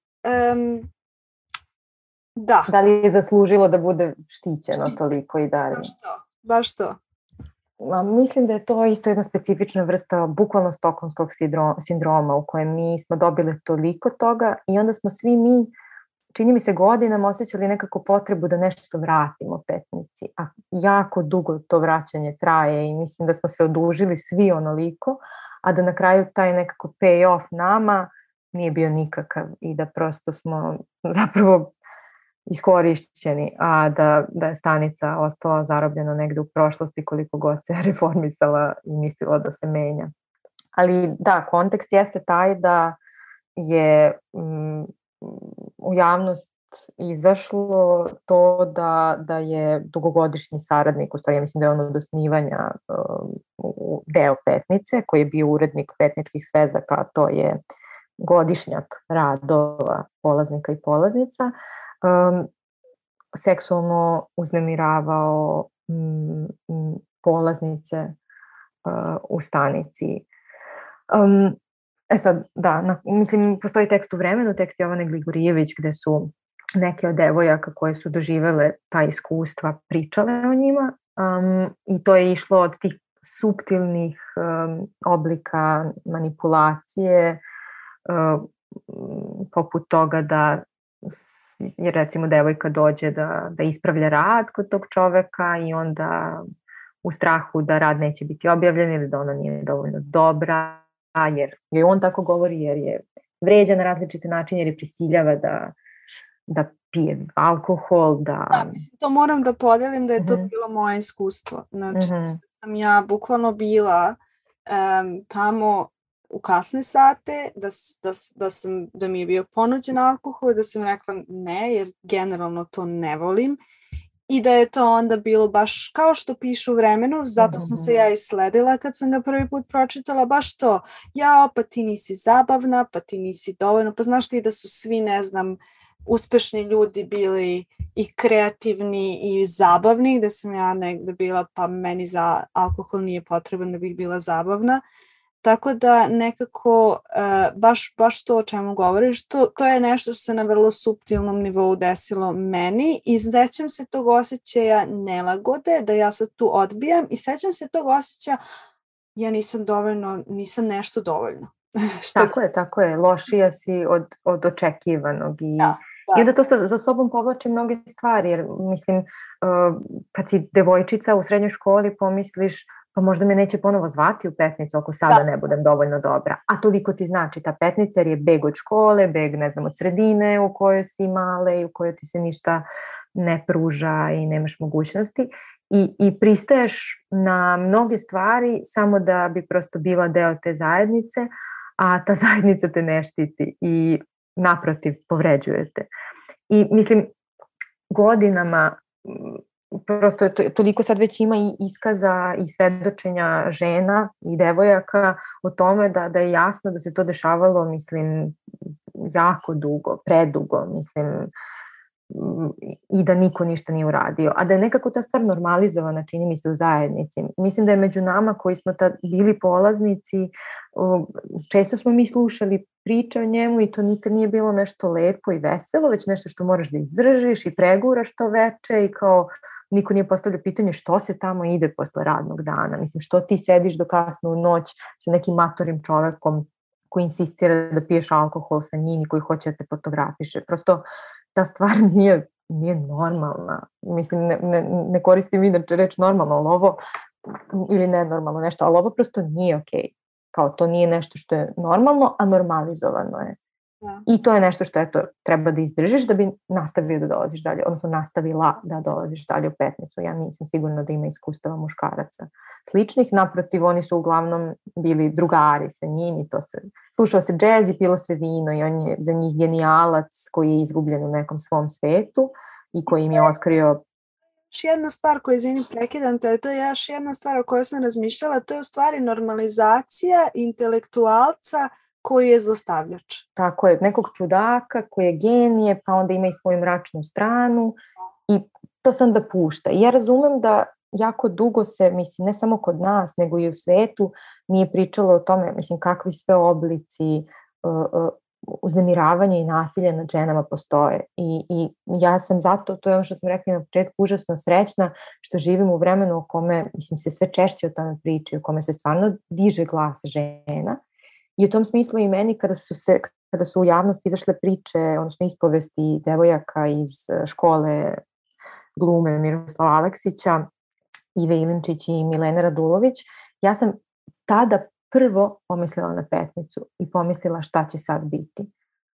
da. Da li je zaslužilo da bude štićeno toliko i dalje? Baš to. Mislim da je to isto jedna specifična vrsta bukvalno stokholmskog sindroma u kojem mi smo dobili toliko toga i onda smo svi mi, čini mi se godinama, osjećali nekako potrebu da nešto vratimo Petnici. A jako dugo to vraćanje traje i mislim da smo se odužili svi onoliko, a da na kraju taj nekako pay-off nama nije bio nikakav i da prosto smo zapravo iskorišćeni, a da je stanica ostala zarobljena negde u prošlosti koliko god se reformisala i mislila da se menja. Ali da, kontekst jeste taj da je u javnost izašlo to da je dugogodišnji saradnik, u stvari ja mislim da je on od osnivanja deo Petnice, koji je bio urednik Petničkih svezaka, to je godišnjak radova polaznika i polaznica, seksualno uznemiravao polaznice u stanici. Sad, da, mislim, postoji tekst u Vremenu, tekst Jovane Gligorijević, gde su neke od devojaka koje su doživele ta iskustva pričale o njima i to je išlo od tih suptilnih oblika manipulacije, poput toga da jer recimo devojka dođe da ispravlja rad kod tog čoveka i onda u strahu da rad neće biti objavljen ili da ona nije dovoljno dobra, jer joj on tako govori, jer je vređa na različite načine, jer je prisiljava da pije alkohol. Da, mislim, to moram da podelim da je to bilo moje iskustvo. Znači, sam ja bukvalno bila tamo u kasne sate, da mi je bio ponuđen alkohol, da sam rekla ne, jer generalno to ne volim i da je to onda bilo baš kao što pišu u Vremenu, zato sam se ja isledila kad sam ga prvi put pročitala, baš to, pa ti nisi zabavna, pa ti nisi dovoljno, pa znaš ti da su svi, ne znam, uspešni ljudi bili i kreativni i zabavni, da sam ja negde bila, pa meni za alkohol nije potreban da bih bila zabavna. Tako da nekako baš to o čemu govoriš, to je nešto što se na vrlo suptilnom nivou desilo meni i sećam se tog osjećaja nelagode, da ja sad tu odbijam i sećam se tog osjećaja ja nisam nešto dovoljno. Tako je, lošija si od očekivanog i onda to za sobom povlači mnoge stvari, jer mislim, kad si devojčica u srednjoj školi pomisliš pa možda me neće ponovo zvati u Petnicu ako sada ne budem dovoljno dobra. A toliko ti znači ta Petnica jer je beg od škole, beg ne znam od sredine u kojoj si male i u kojoj ti se ništa ne pruža i nemaš mogućnosti. I pristaješ na mnoge stvari samo da bi prosto bila deo te zajednice, a ta zajednica te ne štiti i naprotiv povređujete. I mislim, godinama prosto toliko sad već ima i iskaza i svedočenja žena i devojaka o tome da je jasno da se to dešavalo, mislim, jako dugo, predugo, mislim, i da niko ništa nije uradio. A da je nekako ta stvar normalizovana, čini mi se, u zajednici. Mislim da je među nama koji smo tad bili polaznici, često smo mi slušali priče o njemu i to nikad nije bilo nešto lepo i veselo, već nešto što moraš da izdržiš i preguraš to veče i kao niko nije postavljao pitanje što se tamo ide posle radnog dana. Mislim, što ti sediš do kasno u noć sa nekim matorim čovekom koji insistira da piješ alkohol sa njim i koji hoće da te fotografiše. Prosto ta stvar nije normalna. Mislim, ne koristim inače reč normalno, ali ovo, ili nenormalno nešto, ali ovo prosto nije okej. Kao to nije nešto što je normalno, a normalizovano je. Da. I to je nešto što treba da izdržiš da bi nastavio da dolaziš dalje, odnosno nastavila da dolaziš dalje u Petnicu. Ja nisam sigurna da ima iskustava muškaraca sličnih. Naprotiv, oni su uglavnom bili drugari sa njim i slušao se džez i pilo se vino i on je za njih genijalac koji je izgubljen u nekom svom svetu i koji im je otkrio. Još jedna stvar koju, izvini, prekidam te, to je još jedna stvar o kojoj sam razmišljala, to je u stvari normalizacija intelektualca koji je zlostavljač. Tako je, nekog čudaka koji je genije, pa onda ima i svoju mračnu stranu i to se onda pušta. I ja razumem da jako dugo se, mislim, ne samo kod nas, nego i u svetu nije pričalo o tome, mislim, kakvi sve oblici uznemiravanja i nasilja nad ženama postoje. I ja sam zato, to je ono što sam rekla na početku, užasno srećna što živim u vremenu u kome, mislim, se sve češće o tome priča, u kome se stvarno diže glas žena. I u tom smislu i meni kada su u javnosti izašle priče, odnosno ispovesti devojaka iz škole glume Miroslava Aleksića, Ive Ilinčić i Milene Radulović, ja sam tada prvo pomislila na Petnicu i pomislila šta će sad biti.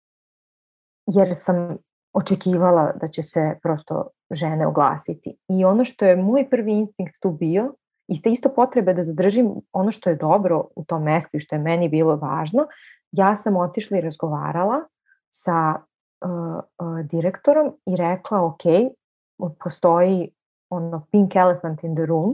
Jer sam očekivala da će se prosto žene oglasiti. I ono što je moj prvi instinkt tu bio, iz te isto potrebe da zadržim ono što je dobro u tom mestu i što je meni bilo važno, ja sam otišla i razgovarala sa direktorom i rekla, ok, postoji ono pink elephant in the room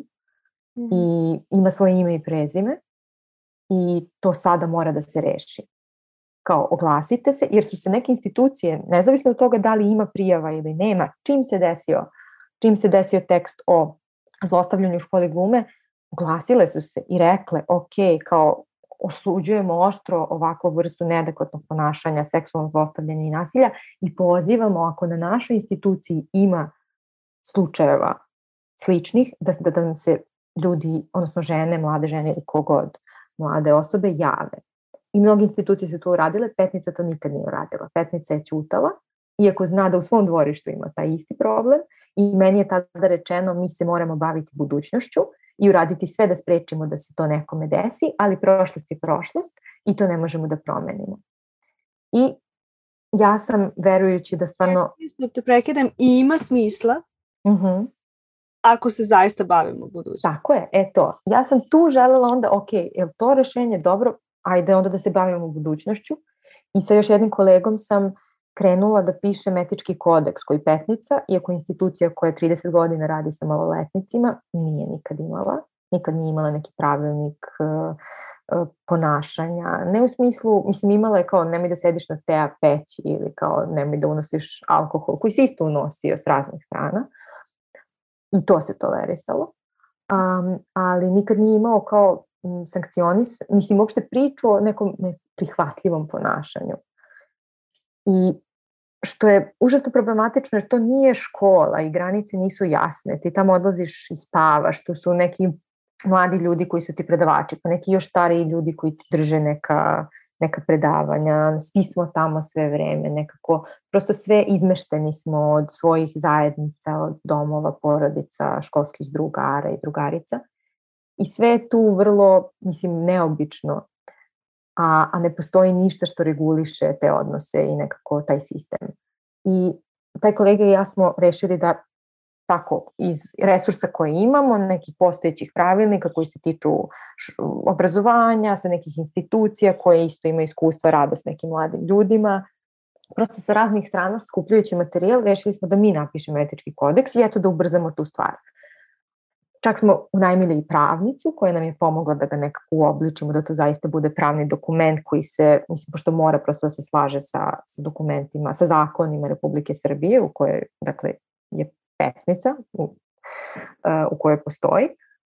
i ima svoje ime i prezime i to sada mora da se reši. Kao, oglasite se, jer su se neke institucije, nezavisno od toga da li ima prijava ili nema, čim se desio tekst o zlostavljanju u školi glume, oglasile su se i rekle, ok, kao osuđujemo oštro ovakvu vrstu neadekvatnog ponašanja, seksualnog zlostavljanja i nasilja i pozivamo, ako na našoj instituciji ima slučajeva sličnih, da nam se ljudi, odnosno žene, mlade žene ili kogod, mlade osobe jave. I mnogi institucije su to uradile, Petnica to nikad nije uradila. Petnica je ćutala, iako zna da u svom dvorištu ima taj isti problem i meni je tada rečeno mi se moramo baviti budućnošću i uraditi sve da sprečimo da se to nekome desi, ali prošlost je prošlost i to ne možemo da promenimo. I ja sam, verujući da stvarno... Da te prekidam, i ima smisla ako se zaista bavimo budućnosti. Tako je, to. Ja sam tu želela onda, ok, je to rešenje dobro, ajde onda da se bavimo budućnošću. I sa još jednim kolegom sam krenula da pišem etički kodeks koji Petnica, iako institucija koja 30 godina radi sa maloletnicima, nije nikad imala. Nikad nije imala neki pravilnik ponašanja. Ne u smislu, mislim, imala je kao nemoj da sediš na teja peći ili kao nemoj da unosiš alkohol, koji se isto unosio s raznih strana. I to se tolerisalo. Ali nikad nije imao kao mislim, uopšte priču o nekom neprihvatljivom ponašanju. I što je užasno problematično, jer to nije škola i granice nisu jasne. Ti tamo odlaziš i spavaš, tu su neki mladi ljudi koji su ti predavači, pa neki još stariji ljudi koji ti drže neka predavanja, svi smo tamo sve vreme, nekako, prosto sve izmešteni smo od svojih zajednica, od domova, porodica, školskih drugara i drugarica. I sve je tu vrlo, mislim, neobično, a ne postoji ništa što reguliše te odnose i nekako taj sistem. I taj kolega i ja smo rešili da tako iz resursa koje imamo, nekih postojećih pravilnika koji se tiču obrazovanja, sa nekih institucija koje isto imaju iskustva rada s nekim mladim ljudima, prosto sa raznih strana skupljujući materijal, rešili smo da mi napišemo etički kodeks i eto da ubrzamo tu stvar. Čak smo unajmili i pravnicu koja nam je pomogla da ga nekako uobličimo, da to zaista bude pravni dokument koji se, mislim, pošto mora prosto da se slaže sa dokumentima, sa zakonima Republike Srbije u kojoj, dakle, je Petnica, u kojoj postoji.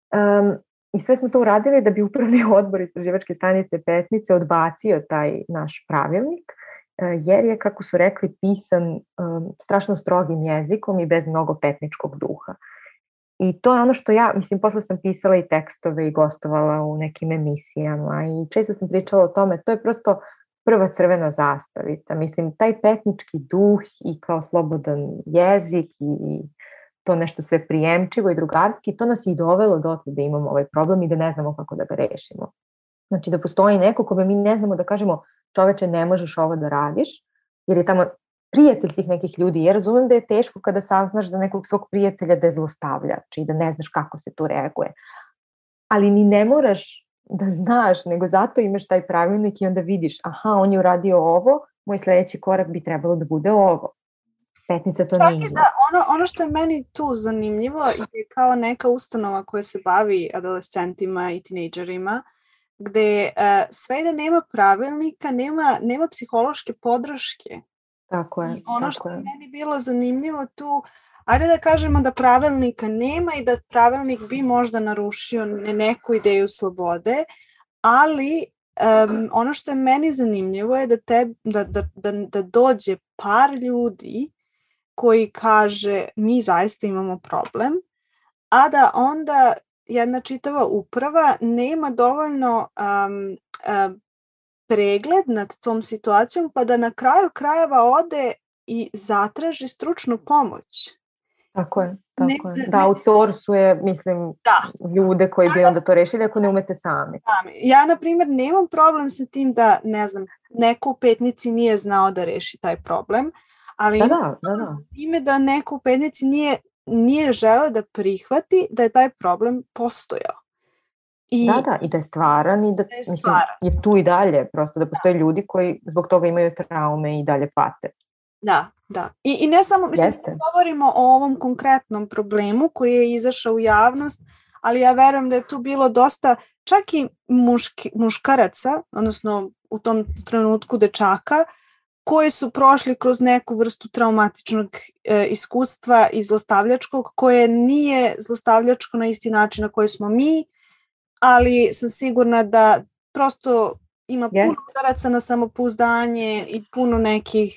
I sve smo to uradili da bi upravni odbor istraživačke stanice Petnice odbacio taj naš pravilnik, jer je, kako su rekli, pisan strašno strogim jezikom i bez mnogo petničkog duha. I to je ono što ja, mislim, posle sam pisala i tekstove i gostovala u nekim emisijama i često sam pričala o tome, to je prosto prva crvena zastavica. Mislim, taj petnički duh i kao slobodan jezik i to nešto sve prijemčivo i drugarski, to nas je i dovelo dotle da imamo ovaj problem i da ne znamo kako da ga rešimo. Znači da postoji neko kome mi ne znamo da kažemo čoveče ne možeš ovo da radiš, jer je tamo prijatelj tih nekih ljudi. Ja razumem da je teško kada saznaš za nekog svog prijatelja da je zlostavljač i da ne znaš kako se tu reaguje. Ali ni ne moraš da znaš, nego zato imaš taj pravilnik i onda vidiš, aha, on je uradio ovo, moj sledeći korak bi trebalo da bude ovo. Petnica to nije. Da, ono što je meni tu zanimljivo je kao neka ustanova koja se bavi adolescentima i tinejdžerima, gde sve da nema pravilnika, nema psihološke podrške. Tako je. I ono što je meni bilo zanimljivo tu, ajde da kažemo da pravilnika nema i da pravilnik bi možda narušio neku ideju slobode, ali ono što je meni zanimljivo je da dođe par ljudi koji kaže mi zaista imamo problem, a da onda jedna čitava uprava nema dovoljno pregled nad tom situacijom, pa da na kraju krajeva ode i zatraži stručnu pomoć. Tako je. Da outsourcuje, mislim, ljude koji bi onda to rešili ako ne umete sami. Ja, na primjer, nemam problem sa tim da, ne znam, neko u Petnici nije znao da reši taj problem, ali imam problem sa time da neko u Petnici nije želeo da prihvati da je taj problem postojao. I da je stvaran i da mislim, je tu i dalje, prosto da postoje ljudi koji zbog toga imaju traume i dalje pate. Da. I ne samo, mislim, govorimo o ovom konkretnom problemu koji je izašao u javnost, ali ja verujem da je tu bilo dosta, čak i muškaraca, odnosno u tom trenutku dečaka, koji su prošli kroz neku vrstu traumatičnog iskustva i zlostavljačkog, koje nije zlostavljačko na isti način na koji smo mi, ali sam sigurna da prosto ima puno udaraca na samopouzdanje i puno nekih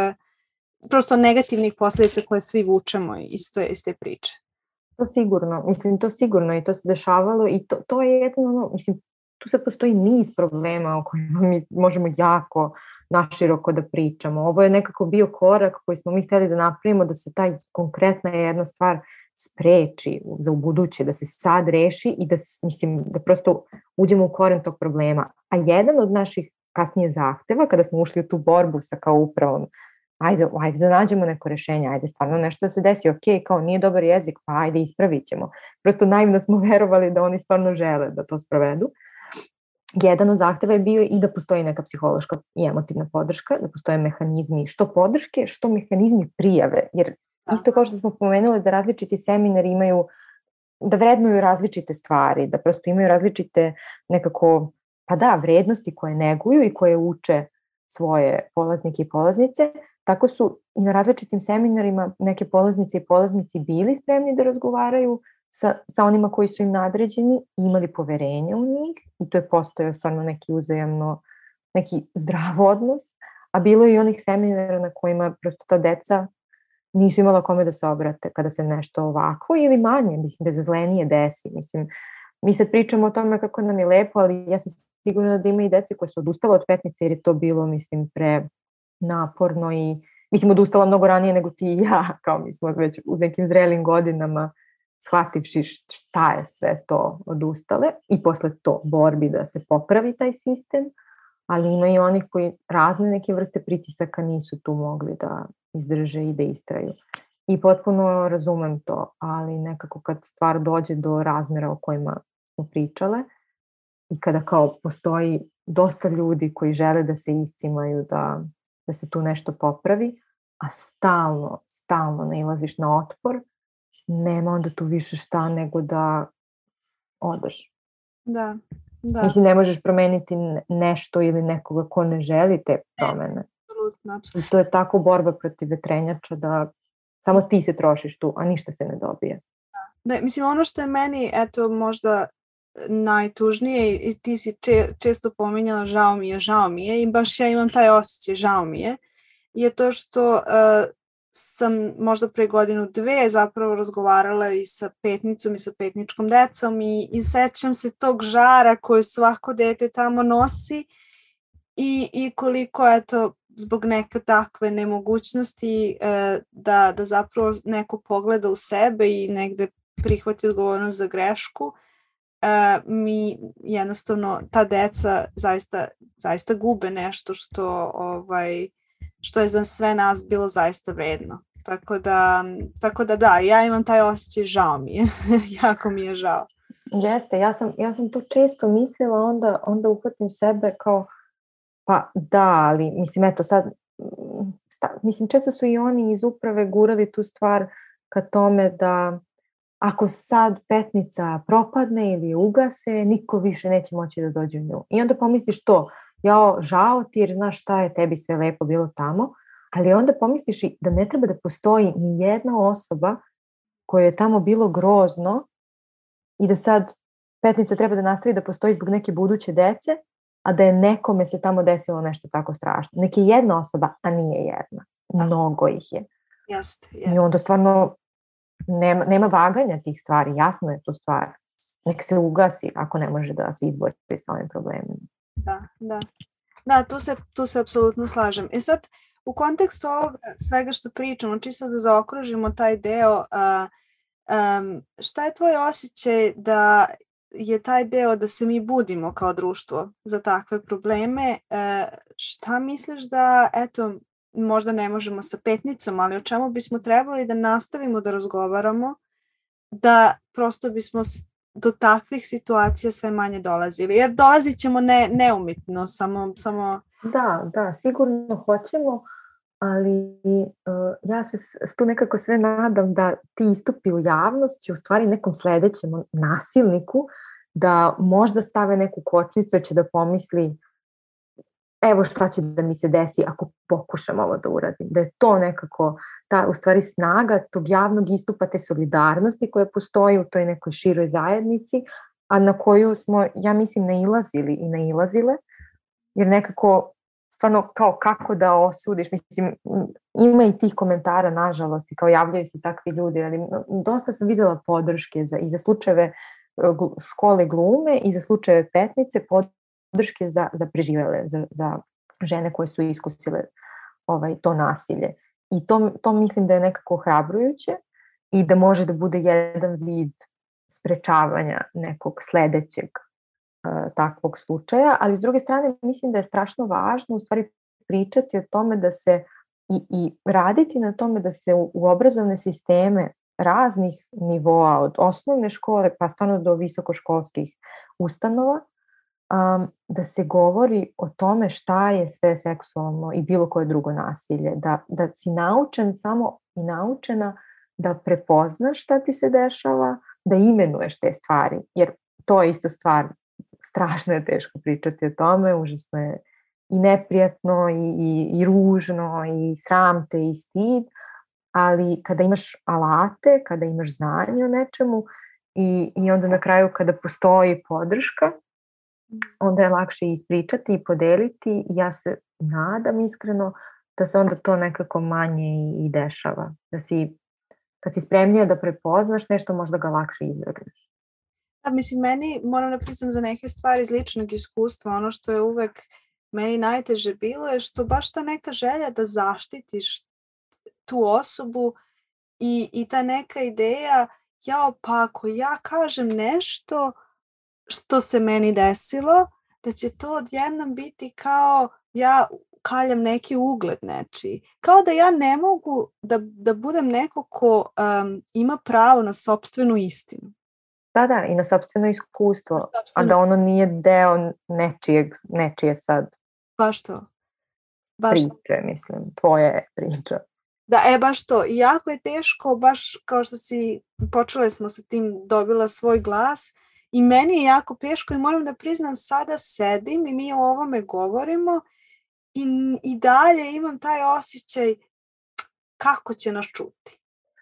prosto negativnih posljedica koje svi vučemo iz te priče. To sigurno i to se dešavalo i to je jedno, mislim, tu sad postoji niz problema o kojima mi možemo jako naširoko da pričamo. Ovo je nekako bio korak koji smo mi htjeli da napravimo, da se taj konkretna jedna stvar spreči za ubuduće, da se sad reši i da prosto uđemo u koren tog problema. A jedan od naših kasnije zahteva, kada smo ušli u tu borbu sa kao upravom, ajde da nađemo neko rešenje, ajde stvarno nešto da se desi, ok, kao nije dobar jezik, pa ajde ispravit ćemo. Prosto naivno smo verovali da oni stvarno žele da to sprovedu. Jedan od zahteva je bio i da postoji neka psihološka i emotivna podrška, da postoje mehanizmi što podrške, što mehanizmi prijave, jer isto kao što smo pomenuli da različiti seminari imaju, da vrednuju različite stvari, da prosto imaju različite nekako, vrednosti koje neguju i koje uče svoje polaznike i polaznice, tako su i na različitim seminarima neke polaznice i polaznici bili spremni da razgovaraju sa onima koji su im nadređeni i imali poverenje u njih i to je postojao stvarno neki uzajamno, neki zdrav odnos, a bilo je i onih seminara na kojima prosto ta deca nisu imala kome da se obrate kada se nešto ovako ili manje, mislim, bezazlenije desi. Mislim, mi sad pričamo o tome kako nam je lepo, ali ja sam sigurna da ima i dece koje su odustala od Petnice jer je to bilo, mislim, pre naporno i, mislim, odustala mnogo ranije nego ti i ja, kao mi smo već u nekim zrelim godinama shvativši šta je sve to odustale i posle to borbi da se popravi taj sistem, ali ima i onih koji razne neke vrste pritisaka nisu tu mogli da izdrže i da istraju. I potpuno razumem to, ali nekako kad stvar dođe do razmera o kojima smo pričale i kada kao postoji dosta ljudi koji žele da se iscimaju, da se tu nešto popravi, a stalno nailaziš na otpor, nema onda tu više šta nego da odeš. Da. Mislim, ne možeš promeniti nešto ili nekoga ko ne želi te promene. Apsolutno. I to je tako borba protiv vetrenjača da samo ti se trošiš tu, a ništa se ne dobije. Da, mislim, ono što je meni, eto, možda najtužnije i ti si često pominjala žao mi je i baš ja imam taj osjećaj žao mi je to što sam možda pre 1-2 zapravo razgovarala i sa Petnicom i sa petničkom decom i sećam se tog žara koje svako dete tamo nosi i koliko eto zbog neke takve nemogućnosti da zapravo neko pogleda u sebe i negde prihvati odgovornost za grešku, mi jednostavno ta deca zaista gube nešto što je za sve nas bilo zaista vredno. Tako da da, ja imam taj osjećaj, žao mi je. Jako mi je žao. Jeste, ja sam to često mislila, onda uhvatim sebe kao, pa da, ali mislim, eto sad, mislim, često su i oni iz uprave gurali tu stvar ka tome da ako sad Petnica propadne ili ugase, niko više neće moći da dođe u nju. I onda pomisliš to, jao, žao ti jer znaš šta je tebi sve lepo bilo tamo, ali onda pomisliš i da ne treba da postoji ni jedna osoba koja je tamo bilo grozno i da sad Petnica treba da nastavi da postoji zbog neke buduće dece, a da je nekome se tamo desilo nešto tako strašno. Neka je jedna osoba, a nije jedna. Mnogo ih je. Jeste. I onda stvarno nema vaganja tih stvari. Jasno je to stvar. Nek se ugasi ako ne može da se izbori sa ovim problemima. Da, tu se apsolutno slažem. I sad, u kontekstu ovoga svega što pričamo, čisto da zaokružimo taj deo, šta je tvoj osjećaj da je taj deo da se mi budimo kao društvo za takve probleme? Šta misliš da, eto, možda ne možemo sa Petnicom, ali o čemu bismo trebali da nastavimo da razgovaramo, da prosto bismo do takvih situacija sve manje dolazili? Jer dolazit ćemo neumitno, samo... Da, sigurno hoćemo, ali ja se tu nekako sve nadam da ti istupi u javnost će u stvari nekom sledećem nasilniku da možda stave neku kočnicu, će da pomisli evo šta će da mi se desi ako pokušam ovo da uradim. Da je to nekako ta u stvari snaga tog javnog istupa, te solidarnosti koja postoji u toj nekoj široj zajednici, a na koju smo, ja mislim, nailazili i nailazile, jer nekako stvarno kao kako da osudiš, mislim, ima i tih komentara, nažalost, i kao javljaju se takvi ljudi, ali dosta sam videla podrške i za slučajeve škole glume i za slučajeve Petnice, podrške za preživele, za žene koje su iskusile to nasilje. I to mislim da je nekako ohrabrujuće i da može da bude jedan vid sprečavanja nekog sledećeg takvog slučaja, ali s druge strane mislim da je strašno važno u stvari pričati o tome da se i raditi na tome da se u obrazovne sisteme raznih nivoa, od osnovne škole pa stvarno do visokoškolskih ustanova, da se govori o tome šta je sve seksualno i bilo koje drugo nasilje, da si naučen samo i naučena da prepoznaš šta ti se dešava, da imenuješ te stvari, jer to je isto stvar, strašno je teško pričati o tome, užasno je i neprijatno i ružno i sram te i stid, ali kada imaš alate, kada imaš znanje o nečemu i onda na kraju kada postoji podrška, onda je lakše ispričati i podeliti i ja se nadam iskreno da se onda to nekako manje i dešava. Da si, kad si spremnija da prepoznaš nešto, možda ga lakše izvrgneš. Da, mislim, meni, moram da priznam za neke stvari iz ličnog iskustva, ono što je uvek meni najteže bilo je što baš ta neka želja da zaštitiš tu osobu i ta neka ideja, pa ako ja kažem nešto što se meni desilo, da će to odjednom biti kao ja kaljam neki ugled nečiji. Kao da ja ne mogu da budem neko ko ima pravo na sopstvenu istinu. Da, i na sopstveno iskustvo, a da ono nije deo nečije sad. Baš to. Priče, mislim, tvoje priča. Da, baš to. I jako je teško, baš kao što počele smo sa tim, dobila svoj glas i meni je jako teško i moram da priznam, sada sedim i mi o ovome govorimo i dalje imam taj osjećaj kako će nas čuti.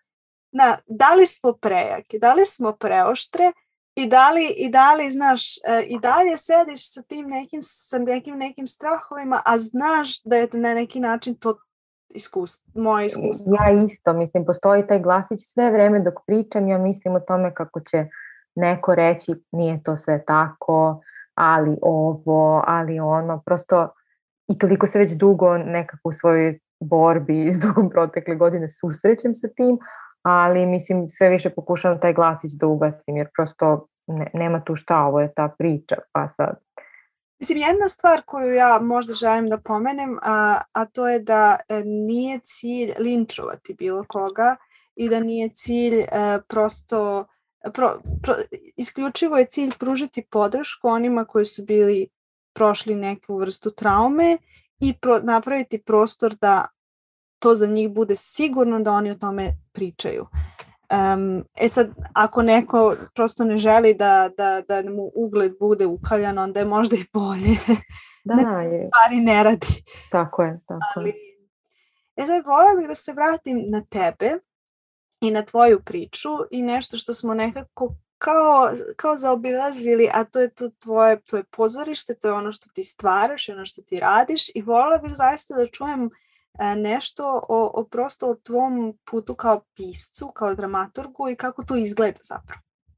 Da li smo prejaki, da li smo preoštre i da li znaš, i dalje sediš sa tim nekim strahovima, a znaš da je na neki način to moje iskustvo. Ja isto, mislim, postoji taj glasić sve vreme dok pričam, ja mislim o tome kako će neko reći nije to sve tako, ali ovo, ali ono, prosto i toliko se već dugo nekako u svojoj borbi iz dugom protekle godine susrećem sa tim, ali mislim sve više pokušavam taj glasić da ugasim, jer prosto nema tu šta, ovo je ta priča, pa sad. Mislim, jedna stvar koju ja možda želim da pomenem, a to je da nije cilj linčovati bilo koga i da nije cilj prosto, isključivo je cilj pružiti podršku onima koji su bili prošli neku vrstu traume i napraviti prostor da to za njih bude sigurno da oni o tome pričaju. Sad, ako neko prosto ne želi da mu ugled bude ukaljan, onda je možda i bolje. Da, je. Stvari ne radi. Tako je. Sad, voljela bih da se vratim na tebe i na tvoju priču i nešto što smo nekako kao zaobilazili, a to je to tvoje pozorište, to je ono što ti stvaraš, ono što ti radiš i voljela bih zaista da čujem nešto prosto o tvom putu kao piscu, kao dramaturgu i kako to izgleda zapravo.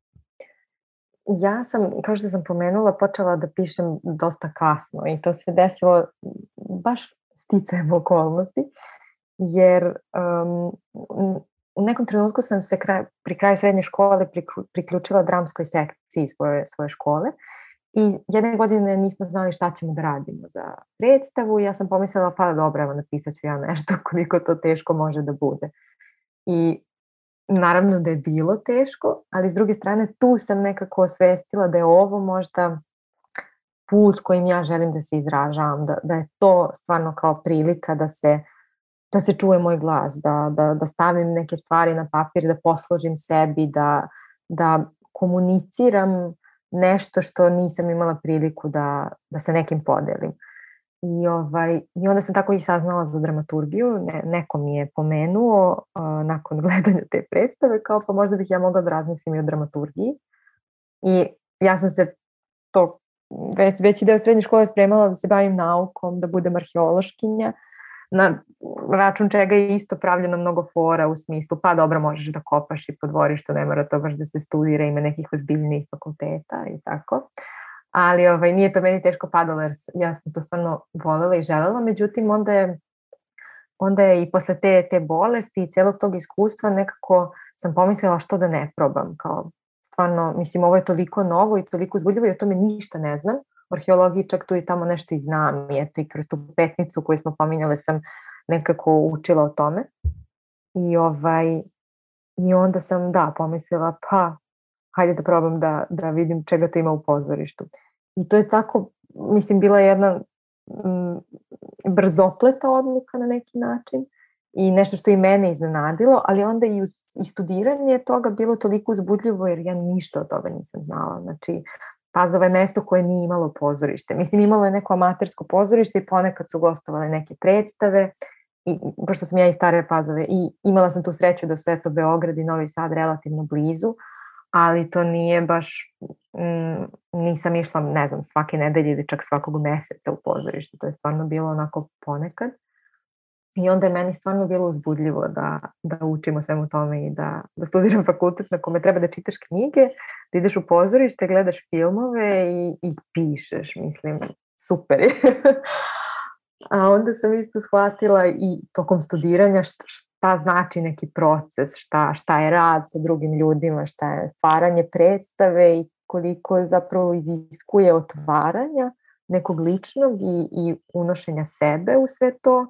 Ja sam, kao što sam pomenula, počela da pišem dosta kasno i to se desilo baš sticajem okolnosti, jer u nekom trenutku sam se pri kraju srednje škole priključila dramskoj sekciji svoje škole i jedne godine nismo znali šta ćemo da radimo za predstavu i ja sam pomislila pa dobro, evo napisat ću ja nešto koliko to teško može da bude. I naravno da je bilo teško, ali s druge strane tu sam nekako osvestila da je ovo možda put kojim ja želim da se izražavam, da je to stvarno kao prilika da se čuje moj glas, da stavim neke stvari na papir, da posložim sebi, da komuniciram nešto što nisam imala priliku da se nekim podelim. I onda sam tako i saznala za dramaturgiju, neko mi je pomenuo nakon gledanja te predstave, kao pa možda bih ja mogla da razmislim i o dramaturgiji. I ja sam se to veći deo srednje škole spremala da se bavim naukom, da budem arheološkinja, na račun čega je isto pravljeno mnogo fora u smislu pa dobro možeš da kopaš i po dvorištu, ne mora to baš da se studira, ima nekih ozbiljnijih fakulteta i tako. Ali nije to meni teško padalo jer ja sam to stvarno voljela i želela, međutim onda je i posle te bolesti i celog tog iskustva nekako sam pomislila što da ne probam, kao stvarno, mislim ovo je toliko novo i toliko uzbudljivo i o tome ništa ne znam. U arheologiji čak tu i tamo nešto i znam i eto i kroz tu petnicu koju smo pominjale sam nekako učila o tome i onda sam pomislila pa hajde da probam da vidim čega to ima u pozorištu. I to je tako, mislim, bila jedna brzopleta odluka na neki način i nešto što i mene iznenadilo, ali onda i studiranje toga bilo toliko uzbudljivo jer ja ništa od toga nisam znala. Znači, Pazova je mesto koje nije imalo pozorište. Mislim, imalo je neko amatersko pozorište i ponekad su gostovale neke predstave, pošto sam ja iz Stare Pazove i imala sam tu sreću da su eto Beograd i Novi Sad relativno blizu, ali to nije baš, nisam išla, ne znam, svake nedelje ili čak svakog meseca u pozorište. To je stvarno bilo onako ponekad. I onda je meni stvarno bilo uzbudljivo da učim o svemu tome i da studiram fakultet na kome treba da čitaš knjige, da ideš u pozorište, gledaš filmove i pišeš, mislim, super je. A onda sam isto shvatila i tokom studiranja šta znači neki proces, šta je rad sa drugim ljudima, šta je stvaranje predstave i koliko zapravo iziskuje otvaranja nekog ličnog i unošenja sebe u sve to.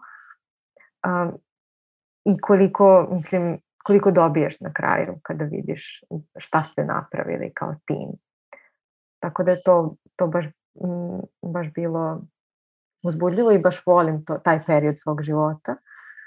I koliko dobiješ na kraju kada vidiš šta ste napravili kao tim. Tako da je to baš bilo uzbudljivo i baš volim taj period svog života.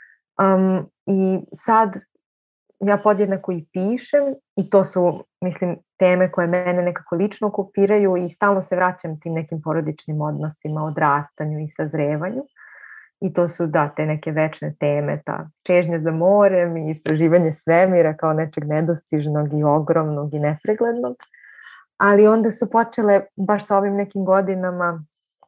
I sad ja podjednako i pišem i to su, mislim, teme koje mene nekako lično okupiraju i stalno se vraćam tim nekim porodičnim odnosima, odrastanju i sazrevanju. I to su, te neke večne teme, ta čežnja za morem i istraživanje svemira kao nečeg nedostižnog i ogromnog i nepreglednog. Ali onda su počele, baš sa ovim nekim godinama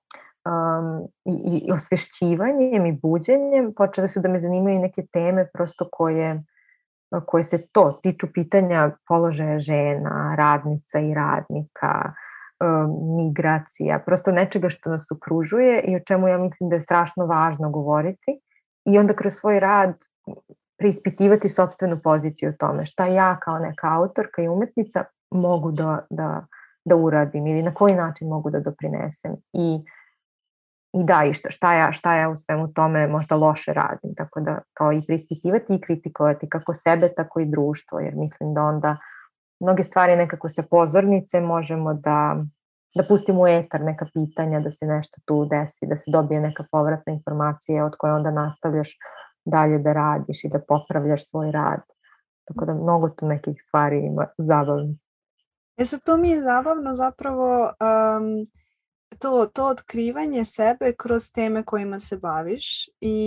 i osvešćivanjem i buđenjem, počele su da me zanimaju neke teme prosto koje se tiču pitanja položaja žena, radnica i radnika, migracija, prosto nečega što nas okružuje i o čemu ja mislim da je strašno važno govoriti i onda kroz svoj rad preispitivati sopstvenu poziciju o tome šta ja kao neka autorka i umetnica mogu da uradim ili na koji način mogu da doprinesem i da, i šta ja u svemu tome možda loše radim, tako da kao i preispitivati i kritikovati kako sebe, tako i društvo, jer mislim da onda mnoge stvari nekako sa pozornice možemo da pustimo u etar neka pitanja, da se nešto tu desi, da se dobije neka povratna informacija od koje onda nastavljaš dalje da radiš i da popravljaš svoj rad. Tako da mnogo tu nekih stvari ima zabavno. Sad to mi je zabavno zapravo to otkrivanje sebe kroz teme kojima se baviš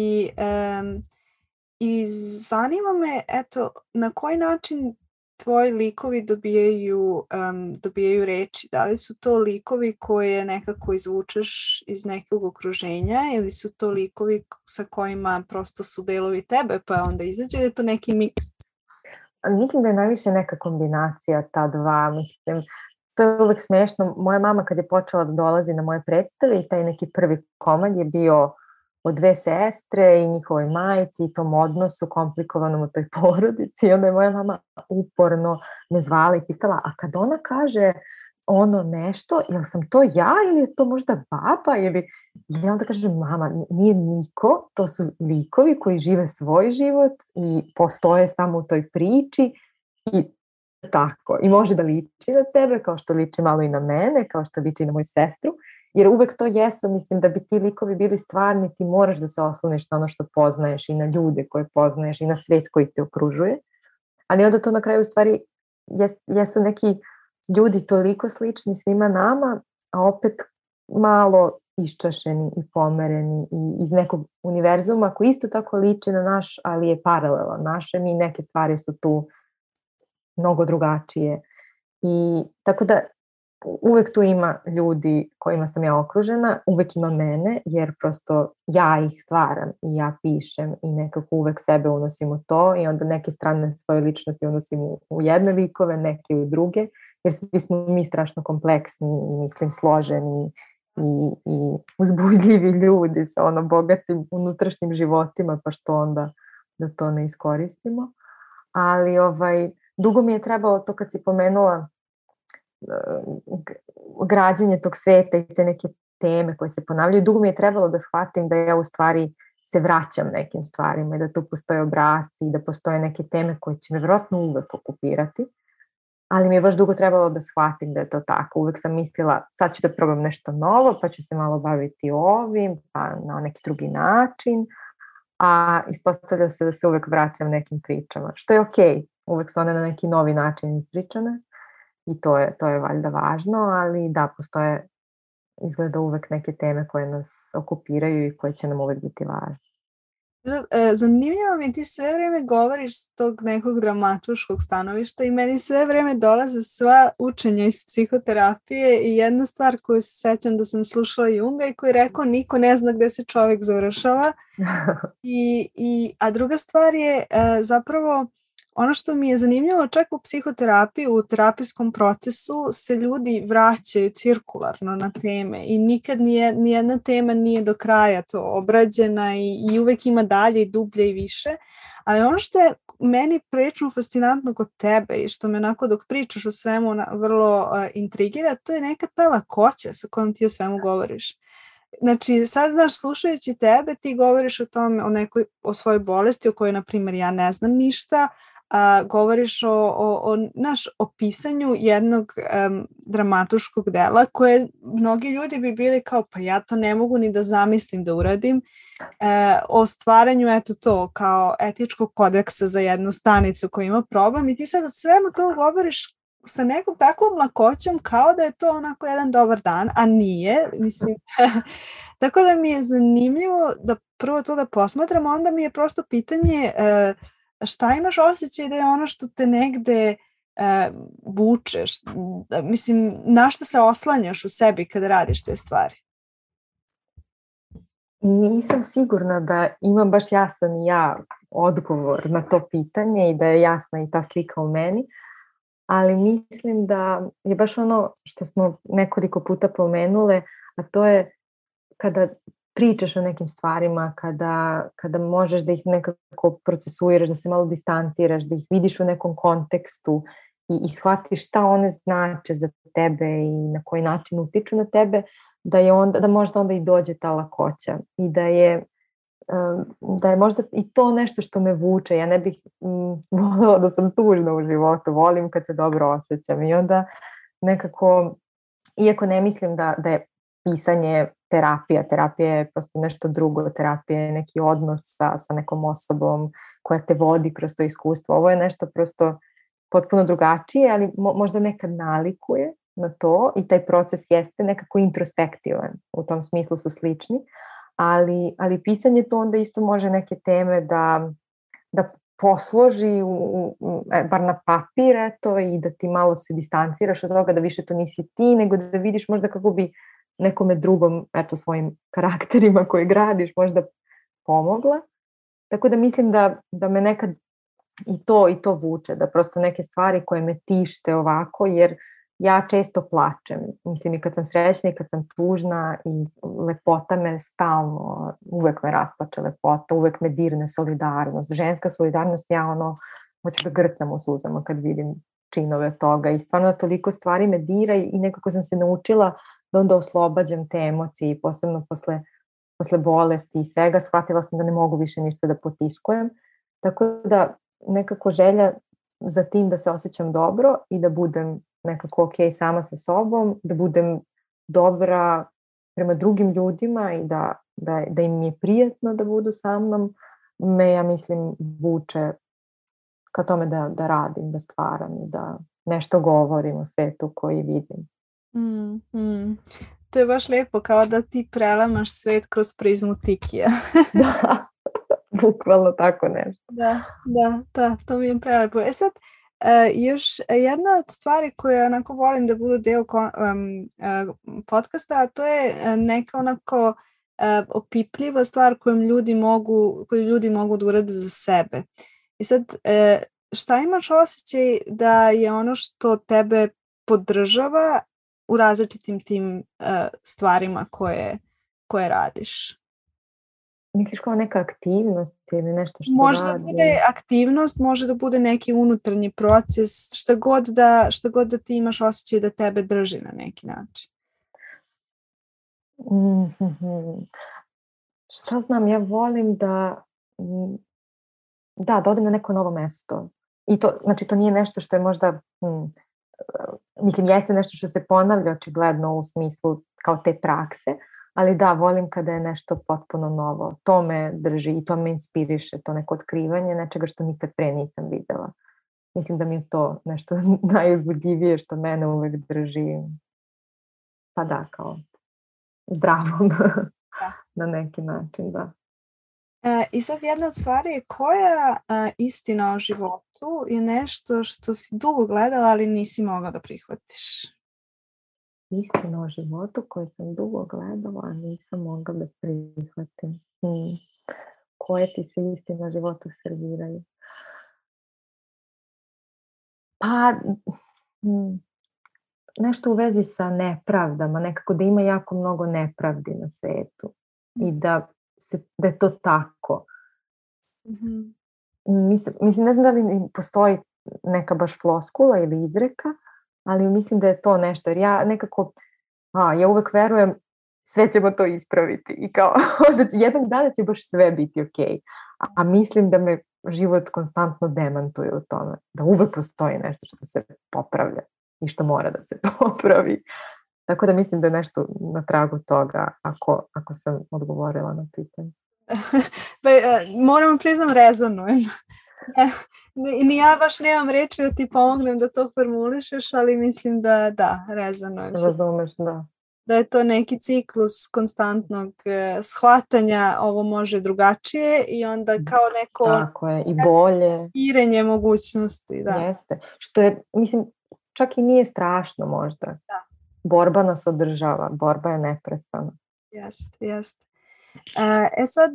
i zanima me, eto, na koji način tvoji likovi dobijaju reči? Da li su to likovi koje nekako izvučeš iz nekog okruženja ili su to likovi sa kojima prosto su delovi tebe pa onda izađe, je to neki miks? Mislim da je najviše neka kombinacija ta dva. Mislim, to je uvek smešno. Moja mama kad je počela da dolazi na moje predstave i taj neki prvi komad je bio o dve sestre i njihovoj majci i tom odnosu komplikovanom u toj porodici. I onda je moja mama uporno me zvala i pitala, a kad ona kaže ono nešto, jel sam to ja ili je to možda baba? I onda kaže, mama, nije niko, to su likovi koji žive svoj život i postoje samo u toj priči i tako. I može da liči na tebe, kao što liči malo i na mene, kao što liči i na moju sestru. Jer uvek to jesu, mislim da bi ti likovi bili stvarni, ti moraš da se osloniš na ono što poznaješ i na ljude koje poznaješ i na svet koji te okružuje. Ali onda to na kraju u stvari jesu neki ljudi toliko slični svima nama, a opet malo iščašeni i pomereni i iz nekog univerzuma koji isto tako liči na naš, ali je paralelan našem i neke stvari su tu mnogo drugačije. I tako da uvek tu ima ljudi kojima sam ja okružena, uvek ima mene, jer prosto ja ih stvaram i ja pišem i nekako uvek sebe unosim u to i onda neke strane svoje ličnosti unosim u jedne likove, neke u druge, jer svi smo mi strašno kompleksni i mislim složeni i uzbudljivi ljudi sa ono bogatim unutrašnjim životima, pa što onda da to ne iskoristimo. Ali dugo mi je trebalo to kad si pomenula građenje tog sveta i te neke teme koje se ponavljaju, dugo mi je trebalo da shvatim da ja u stvari se vraćam nekim stvarima i da tu postoje obrasci i da postoje neke teme koje će me vjerojatno uvek okupirati, ali mi je baš dugo trebalo da shvatim da je to tako. Uvek sam mislila sad ću da probam nešto novo, pa ću se malo baviti ovim, pa na neki drugi način, a ispostavlja se da se uvek vraćam nekim pričama, što je okej, uvek su one na neki novi način ispričane. I to je valjda važno, ali da, postoje izgleda uvek neke teme koje nas okupiraju i koje će nam uvek biti važne. Zanimljivo mi, ti sve vreme govoriš s tog nekog dramaturškog stanovišta i meni sve vreme dolaze sva učenja iz psihoterapije i jedna stvar koju se sećam da sam slušala Junga i koji je rekao niko ne zna gde se čovek završava. A druga stvar je zapravo ono što mi je zanimljivo, čak u psihoterapiji, u terapijskom procesu se ljudi vraćaju cirkularno na teme i nikad nijedna tema nije do kraja to obrađena i uvek ima dalje i dublje i više. Ali ono što je meni prilično fascinantno kod tebe i što me onako dok pričaš o svemu vrlo intrigira, to je neka ta lakoća sa kojom ti o svemu govoriš. Znači, sad, slušajući tebe, ti govoriš o tome, o svojoj bolesti o kojoj, na primjer, ja ne znam ništa, govoriš o pisanju jednog dramaturškog dela koje mnogi ljudi bi bili kao pa ja to ne mogu ni da zamislim da uradim, o stvaranju kao etičkog kodeksa za jednu stanicu koja ima problem i ti sad o svemu to govoriš sa nekom takvom lakoćom kao da je to onako jedan dobar dan, a nije, mislim. Tako da mi je zanimljivo da prvo to da posmatramo, onda mi je prosto pitanje šta imaš osjećaj da je ono što te negde vučeš, mislim, na što se oslanjaš u sebi kada radiš te stvari? Nisam sigurna da imam baš jasan odgovor na to pitanje i da je jasna i ta slika u meni, ali mislim da je baš ono što smo nekoliko puta pomenule, a to je kada pričaš o nekim stvarima, kada možeš da ih nekako procesuiraš, da se malo distanciraš, da ih vidiš u nekom kontekstu i shvatiš šta one znače za tebe i na koji način utiču na tebe, da možda onda i dođe ta lakoća i da je možda i to nešto što me vuče. Ja ne bih voljela da sam tužna u životu, volim kad se dobro osjećam i onda nekako, iako ne mislim da je pisanje terapija je prosto nešto drugo, terapija je neki odnos sa nekom osobom koja te vodi kroz to iskustvo. Ovo je nešto prosto potpuno drugačije, ali možda nekad nalikuje na to i taj proces jeste nekako introspektivan. U tom smislu su slični, ali pisanje to onda isto može neke teme da posloži bar na papir, eto, i da ti malo se distanciraš od toga, da više to nisi ti, nego da vidiš možda kako bi nekome drugom, eto, svojim karakterima koje gradiš možda pomogla. Tako da mislim da me nekad i to vuče, da prosto neke stvari koje me tište ovako, jer ja često plačem. Mislim, i kad sam srećna i kad sam tužna, i lepota me stalno, uvek me rasplače lepota, uvek me dirne solidarnost. Ženska solidarnost, ja hoću da grcam u suzama kad vidim činove toga, i stvarno toliko stvari me dira i nekako sam se naučila da onda oslobađam te emocije, i posebno posle bolesti i svega, shvatila sam da ne mogu više ništa da potiskujem. Tako da nekako želja za tim da se osjećam dobro i da budem nekako ok sama sa sobom, da budem dobra prema drugim ljudima i da im je prijatno da budu sa mnom, me, ja mislim, vuče ka tome da radim, da stvaram i da nešto govorim o svetu koji vidim. To je baš lijepo, kao da ti prelamaš svet kroz prizmu Tikija. Da, bukvalno tako nešto. Da, to mi je prelepo. Sad, još jedna od stvari koje onako volim da budu deo podcasta, a to je neka onako opipljiva stvar koju ljudi mogu da urade za sebe. I sad, šta imaš osjećaj da je ono što tebe podržava u različitim tim stvarima koje radiš? Misliš kao neka aktivnost ili nešto što možda radim? Bude aktivnost, može da bude neki unutarnji proces, šta god da ti imaš osjećaj da tebe drži na neki način. Šta znam, ja volim da odem na neko novo mesto. I to, znači, to nije nešto što je možda, mislim, jeste nešto što se ponavlja očigledno u smislu kao te prakse, ali da, volim kada je nešto potpuno novo. To me drži i to me inspiriše, to neko otkrivanje nečega što nikad pre nisam videla. Mislim da mi je to nešto najuzbudljivije što mene uvek drži, pa da, kao zdravom na neki način, da. I sad jedna od stvari je koja istina o životu je nešto što si dugo gledala, ali nisi mogla da prihvatiš. Istina o životu koju sam dugo gledala, a nisam mogla da prihvatim. Koje ti se istine o životu serviraju? Pa, nešto u vezi sa nepravdama, nekako da ima jako mnogo nepravdi na svetu i da je to tako. Mislim, ne znam da li postoji neka baš floskula ili izreka, ali mislim da je to nešto, jer ja nekako, ja uvek verujem, sve ćemo to ispraviti i kao, jednog dana će baš sve biti okej. A mislim da me život konstantno demantuje u tome, da uvek postoji nešto što se popravlja i što mora da se popravi. Tako da mislim da je nešto na tragu toga, ako sam odgovorila na pitanje. Moram priznam, rezonujem. Ni ja baš nemam reči da ti pomognem da to formulišeš, ali mislim da rezonujem. Razumeš, da. Da je to neki ciklus konstantnog shvatanja, ovo može drugačije i onda kao neko... Tako je, i bolje. Irenje mogućnosti, da. Jeste. Što je, mislim, čak i nije strašno možda. Da. Borba nas održava, borba je neprestana. Jeste. Sad,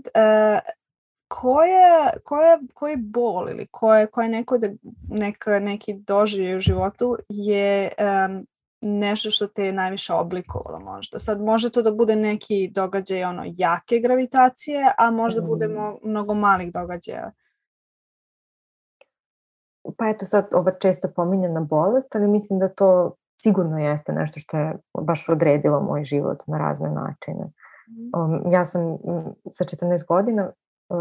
koji bol ili koje neki doživljaj u životu je nešto što te je najviše oblikovalo možda? Sad može to da bude neki događaj jake gravitacije, a možda bude mnogo malih događaja. Pa eto sad ova često pominjana bolest, ali mislim da to sigurno jeste nešto što je baš odredilo moj život na razne načine. Ja sam sa 14 godina,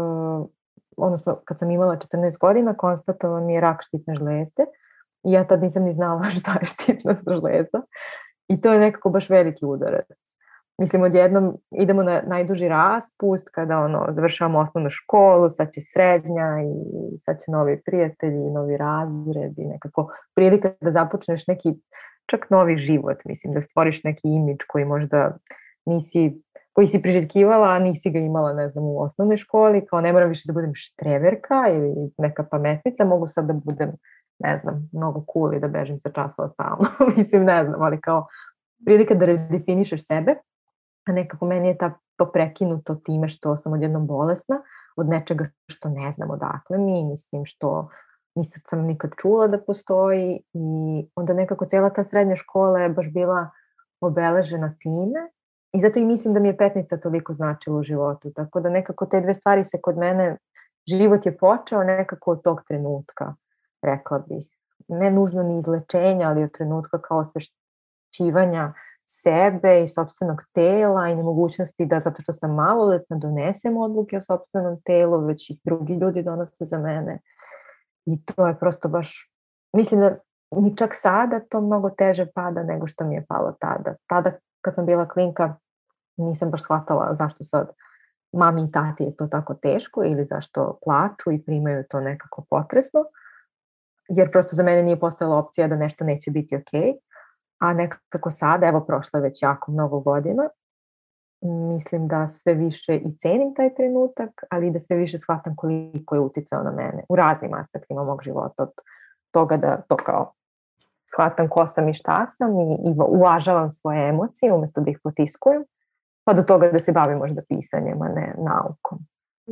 odnosno kad sam imala 14 godina, konstatovan mi je rak štitne žlezde i ja tad nisam ni znala šta je štitna žlezda i to je nekako baš veliki udarac. Mislim, odjednom idemo na najduži raspust kada završavamo osnovnu školu, sad će srednja i sad će novi prijatelji, novi razred i nekako prilika da započneš neki čak novi život, mislim, da stvoriš neki imidž koji možda koji si priželjkivala, a nisi ga imala, ne znam, u osnovnoj školi, kao ne moram više da budem štreverka ili neka pametnica, mogu sad da budem, ne znam, mnogo cool i da bežim sa časova stalno, mislim, ne znam, ali kao prilika da redefinišeš sebe, a nekako meni je to prekinuto time što sam odjednom bolesna od nečega što ne znam odakle mi, mislim, što nisam nikad čula da postoji i onda nekako cijela ta srednja škola je baš bila obeležena time i zato i mislim da mi je petnica toliko značila u životu, tako da nekako te dve stvari se kod mene, život je počeo nekako od tog trenutka, rekla bih. Ne nužno ni izlečenja, ali od trenutka kao osvešćivanja sebe i sopstvenog tela i nemogućnosti da zato što sam maloletna donesem odluke o sopstvenom telu, već ih drugi ljudi donose za mene. I to je prosto baš, mislim da mi čak sada to mnogo teže pada nego što mi je palo tada. Tada kad sam bila klinka nisam baš shvatala zašto sad mami i tati je to tako teško ili zašto plaču i primaju to nekako potresno, jer prosto za mene nije postojala opcija da nešto neće biti okej. A nekako sada, evo prošlo je već jako mnogo godina, mislim da sve više i cenim taj trenutak, ali i da sve više shvatam koliko je uticao na mene u raznim aspektima mog života, od toga da to kao shvatam ko sam i šta sam i uvažavam svoje emocije umjesto da ih potiskujem, pa do toga da se bavim možda pisanjem, a ne naukom.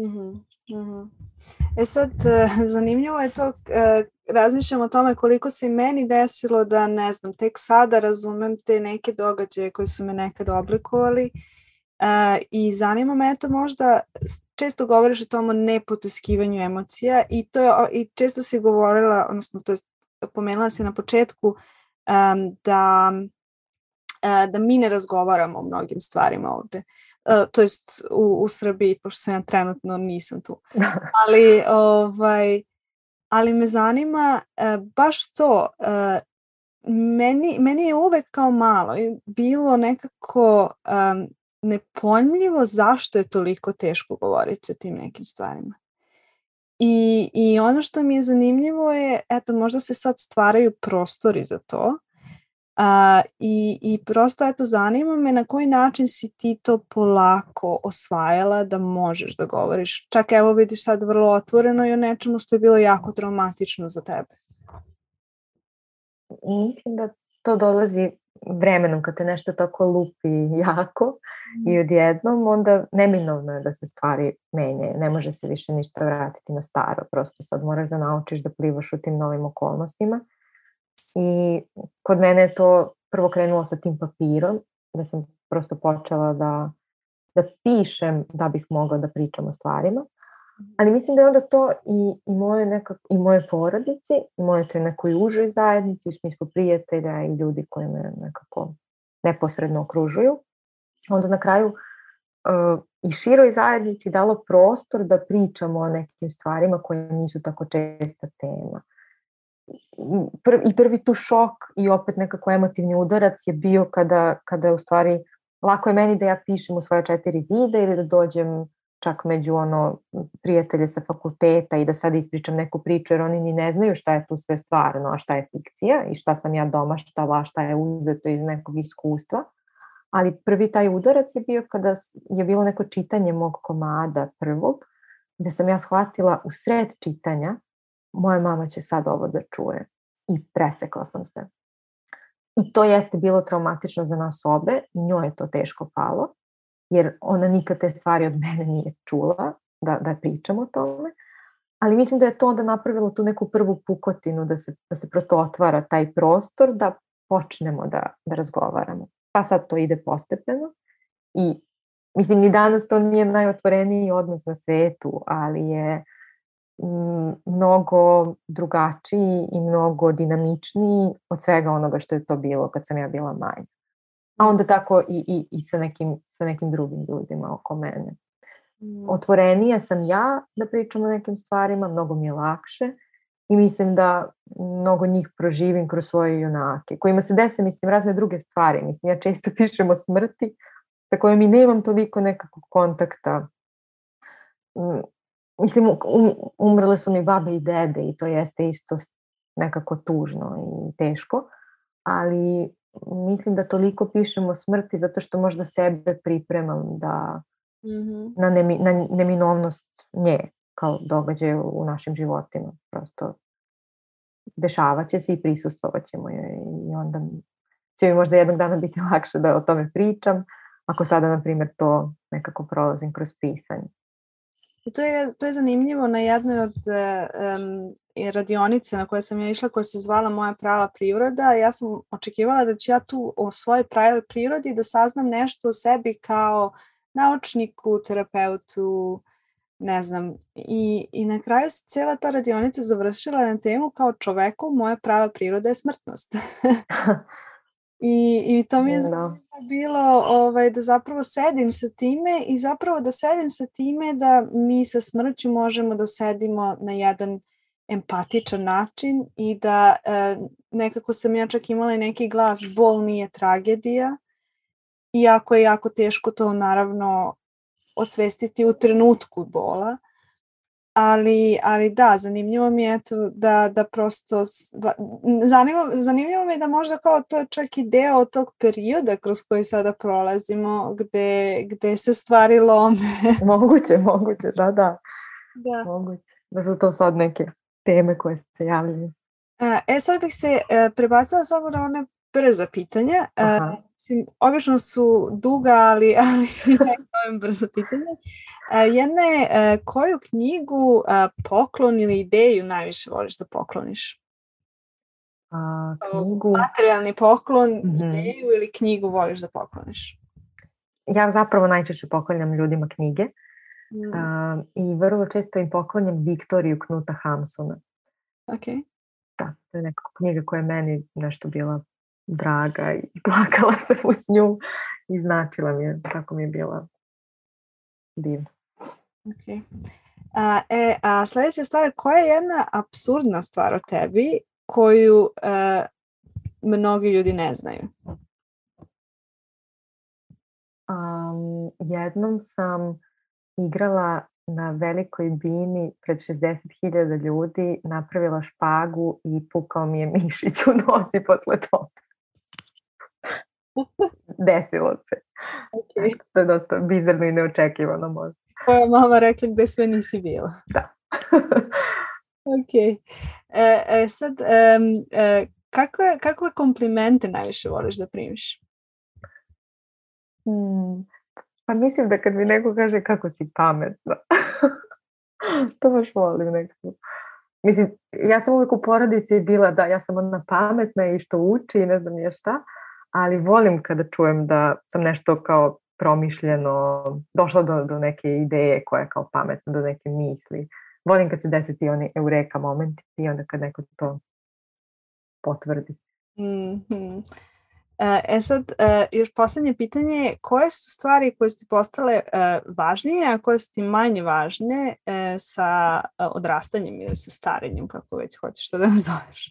Sad, zanimljivo je to, razmišljam o tome koliko se i meni desilo da, ne znam, tek sada razumem te neke događaje koji su me nekad oblikovali i zanima me, eto, možda često govoriš o tom o nepotiskivanju emocija i često si govorila, odnosno to je pomenula si na početku da mi ne razgovaramo o mnogim stvarima ovde. To jest u Srbiji, pošto sam ja trenutno nisam tu. Ali me zanima baš to. Meni je uvek kao malo bilo nekako nepojmljivo zašto je toliko teško govoriti o tim nekim stvarima. I ono što mi je zanimljivo je, eto, možda se sad stvaraju prostori za to. I prosto, eto, zanima me na koji način si ti to polako osvajala da možeš da govoriš. Čak evo vidiš sad vrlo otvoreno i o nečemu što je bilo jako traumatično za tebe. Mislim da to dolazi vremenom kad te nešto tako lupi jako i odjednom, onda neminovno je da se stvari menjaju. Ne može se više ništa vratiti na staro. Prosto sad moraš da naučiš da plivaš u tim novim okolnostima. I kod mene je to prvo krenulo sa tim papirom, da sam prosto počela da pišem da bih mogla da pričam o stvarima. Ali mislim da je onda to i moje porodici, i moje toj nekoj užoj zajednici, u smislu prijatelja i ljudi koji me nekako neposredno okružuju. Onda na kraju i široj zajednici dalo prostor da pričamo o nekim stvarima koje nisu tako česta tema. I prvi tu šok i opet nekako emotivni udarac je bio kada u stvari lako je meni da ja pišem u svoje 4 zida ili da dođem čak među prijatelje sa fakulteta i da sad ispričam neku priču, jer oni ni ne znaju šta je tu sve stvarno, a šta je fikcija i šta sam ja domaštala, šta je uzeto iz nekog iskustva. Ali prvi taj udarac je bio kada je bilo neko čitanje mog komada prvog, gde sam ja shvatila u sred čitanja moja mama će sad ovo da čuje. I presekla sam se. I to jeste bilo traumatično za nas obe. Njoj je to teško palo. Jer ona nikad te stvari od mene nije čula. Da pričam o tome. Ali mislim da je to onda napravilo tu neku prvu pukotinu. Da se prosto otvara taj prostor. Da počnemo da razgovaramo. Pa sad to ide postepeno. I mislim ni danas to nije najotvoreniji odnos na svetu. Ali je mnogo drugačiji i mnogo dinamičniji od svega onoga što je to bilo kad sam ja bila manja. A onda tako i sa nekim drugim ljudima oko mene. Otvorenija sam ja da pričam o nekim stvarima, mnogo mi je lakše i mislim da mnogo njih proživim kroz svoje junake, kojima se dese, mislim, razne druge stvari. Mislim, ja često pišem o smrti sa kojom i nemam toliko nekakvog kontakta. Mislim, umrle su mi babe i dede i to jeste isto nekako tužno i teško, ali mislim da toliko pišem o smrti zato što možda sebe pripremam da na neminovnost nje kao događaj u našim životima. Prosto dešavat će se i prisustvovat ćemo i onda će mi možda jednog dana biti lakše da o tome pričam, ako sada, na primjer, to nekako prolazim kroz pisanje. I to je zanimljivo na jednoj od radionice na koje sam ja išla, koja se zvala Moja prava priroda. Ja sam očekivala da ću ja tu o svojoj pravoj prirodi da saznam nešto o sebi kao naučniku, terapeutu, ne znam. I na kraju se cijela ta radionica završila na temu kao čoveku moja prava priroda je smrtnost. I to mi je bilo da zapravo sedim sa time i zapravo da sedim sa time da mi sa smrću možemo da sedimo na jedan empatičan način i da nekako sam ja čak imala neki glas, bol nije tragedija, iako je jako teško to naravno osvestiti u trenutku bola. Ali da, zanimljivo mi je da prosto, zanimljivo mi je da možda kao to je čak i deo tog perioda kroz koji sada prolazimo, gde se stvari lome. Moguće, da. Moguće. Da su to sad neke teme koje se javljaju. Sad bih se prebacila samo na one brza pitanja. Obično su duga, ali ne brza pitanja. Jedna je koju knjigu, poklon ili ideju najviše voliš da pokloniš? Knjigu... Materijalni poklon, ideju ili knjigu voliš da pokloniš? Ja zapravo najčešće poklonjam ljudima knjige i vrlo često im poklonjam Viktoriju Knuta Hamsuna. Okay. Da, to je neka knjiga koja je meni nešto bila draga i plakala sam uz nju i značila mi je, tako mi je bila divna. Okay. A sljedeća stvar, koja je jedna apsurdna stvar o tebi koju mnogi ljudi ne znaju? Jednom sam igrala na velikoj bini pred 60.000 ljudi, napravila špagu i pukao mi je mišić u nozi posle toga. Desilo se. Okay. To je dosta bizarno i neočekivano možda. Tvoja mama rekla gde sve nisi bila. Da. Ok. Sad, kakve komplimente najviše voliš da primiš? Pa mislim da kad mi neko kaže kako si pametna, to baš volim nekako. Mislim, ja sam uvijek u porodici bila da ja sam ona pametna i što uči i ne znam je šta, ali volim kada čujem da sam nešto kao promišljeno, došla do neke ideje koja je kao pametna, do neke misli. Volim kad se desi ti oni eureka momenti i onda kad neko to potvrdi. Mm-hmm. Sad, još posljednje pitanje, koje su stvari koje su ti postale važnije, a koje su ti manje važne sa odrastanjem ili sa starenjem, kako već hoćeš to da nazoveš?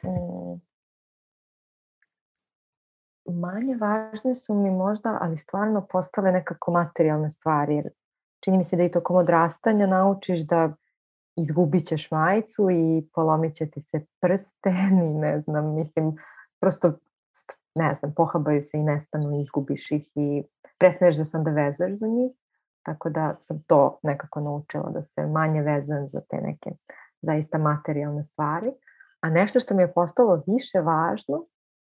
Manje važne su mi možda, ali stvarno postale nekako materijalne stvari. Jer čini mi se da i tokom odrastanja naučiš da izgubit ćeš majicu i polomit će ti se prsten i ne znam, mislim, prosto ne znam, pohabaju se i nestanu, izgubiš ih i prestaneš da se onda vezuješ za njih. Tako da sam to nekako naučila, da se manje vezujem za te neke zaista materijalne stvari. A nešto što mi je postalo više važno,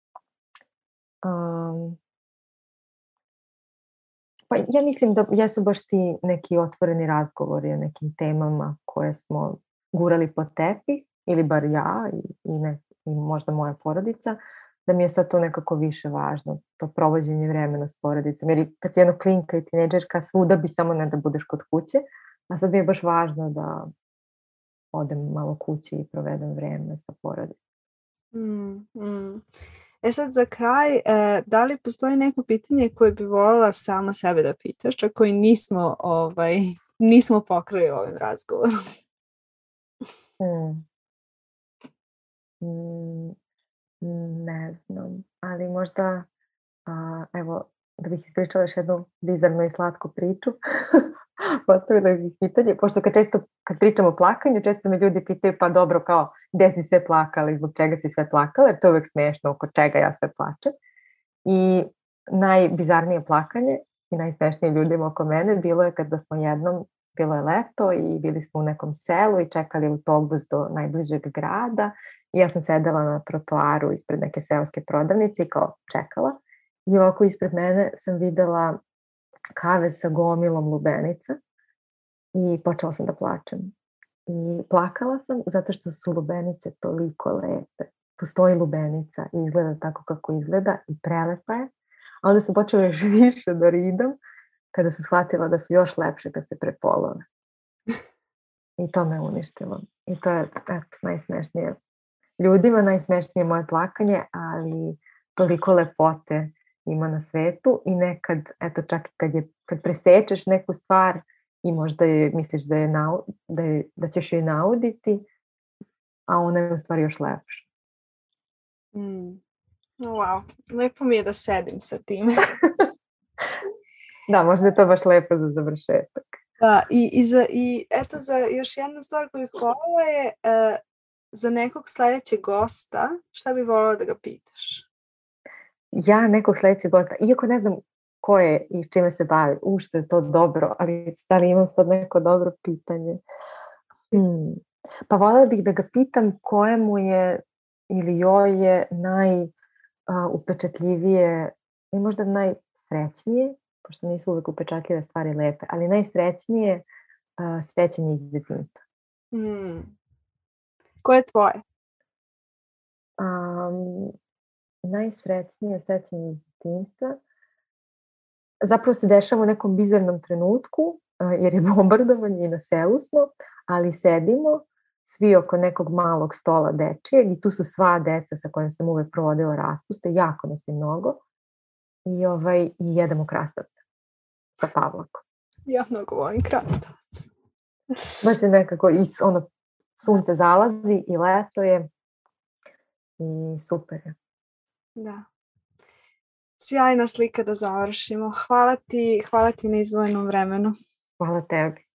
pa ja mislim da jesu baš ti neki otvoreni razgovori o nekim temama koje smo gurali pod tepih, ili bar ja i možda moja porodica, da mi je sad to nekako više važno, to provođenje vremena s porodicom. Jer kad si jedno klinka i tinejdžerka, svuda bi samo ne da budeš kod kuće, a sad mi je baš važno da odem malo kući i provedem vreme sa porodicom. Sad za kraj, da li postoji neko pitanje koje bi voljela sama sebe da pitaš, a koji nismo pokrili ovim razgovorom? Ne znam, ali možda evo, da bih ispričala još jednu bizarnu i slatku priču. Postavila bih pitanje, pošto kad pričamo o plakanju, često me ljudi pitaju pa dobro, kao gde si sve plakala i zbog čega si sve plakala, jer to je uvek smiješno oko čega ja sve plačem. I najbizarnije plakanje i najsmešnije ljudima oko mene bilo je kada smo jednom, bilo je leto i bili smo u nekom selu i čekali autobus do najbližeg grada i ja sam sedela na trotoaru ispred neke seoske prodavnice i kao čekala. I ovako ispred mene sam videla kavez sa gomilom lubenica i počela sam da plačem. I plakala sam zato što su lubenice toliko lepe. Postoji lubenica i izgleda tako kako izgleda i prelepa je. A onda sam počela još više da ridam kada sam shvatila da su još lepše kad se prepolove. I to me uništilo. I to je najsmešnije. Ljudima najsmešnije moje plakanje, ali toliko lepote ima na svetu i nekad, eto čak kad presečeš neku stvar i možda misliš da ćeš je nauditi, a ona je u stvari još lepša. Wow, lepo mi je da sedim sa time. Da, možda je to baš lepo za završetak. Da, i eto za još jedna stvar koju hvala je za nekog sljedećeg gosta, šta bi voljela da ga pitaš? Ja nekog sljedećeg gosta, iako ne znam ko je i čime se bavi, što je to dobro, ali da li imam sad neko dobro pitanje? Pa voljela bih da ga pitam kojemu je ili joj je najupečatljivije i možda najsrećnije, pošto nisu uvek upečatljive stvari lepe, ali najsrećnije sećanje iz detinjstva. Koje je tvoje? Najsrećnije sećanje iz detinjstva zapravo se dešava u nekom bizarnom trenutku, jer je bombardovanje i na selu smo, ali sedimo svi oko nekog malog stola dečijeg i tu su sva deca sa kojim sam uvek provodila raspuste, jako nas je mnogo, i jedemo krastavce sa Pavlakom. Ja mnogo volim krastavac. Baš je nekako, sunce zalazi i leto je i super je. Da. Sjajna slika da završimo. Hvala ti na izdvojenom vremenu. Hvala tebi.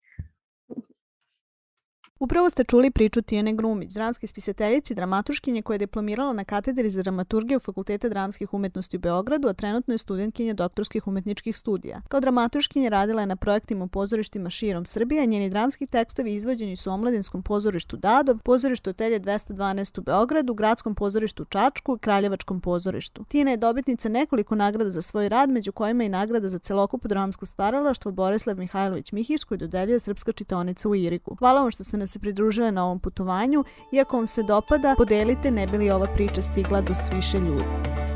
Upravo ste čuli priču Tijane Grumić, dramske spisateljice i dramatuškinje koja je diplomirala na katedri za dramaturgiju Fakulteta dramskih umetnosti u Beogradu, a trenutno je studentkinja doktorskih umetničkih studija. Kao dramatuškinja radila je na projektima u pozorištima širom Srbije, a njeni dramski tekstovi izvođeni su u Omladinskom pozorištu Dadov, pozorištu Otelje 212 u Beogradu, Gradskom pozorištu u Čačku i Kraljevačkom pozorištu. Tijana je dobitnica nekoliko nagrada za svoj rad, među kojima i nagrada za celokupno dramsko stvaralaštvo Borislav Mihajlović Mihiš koju dodeljuje Srpska čitaonica u Irigu. Hvala vam što ste nam se pridružile na ovom putovanju. Iako vam se dopada, podelite ne bi li ova priča stigla do više ljudi.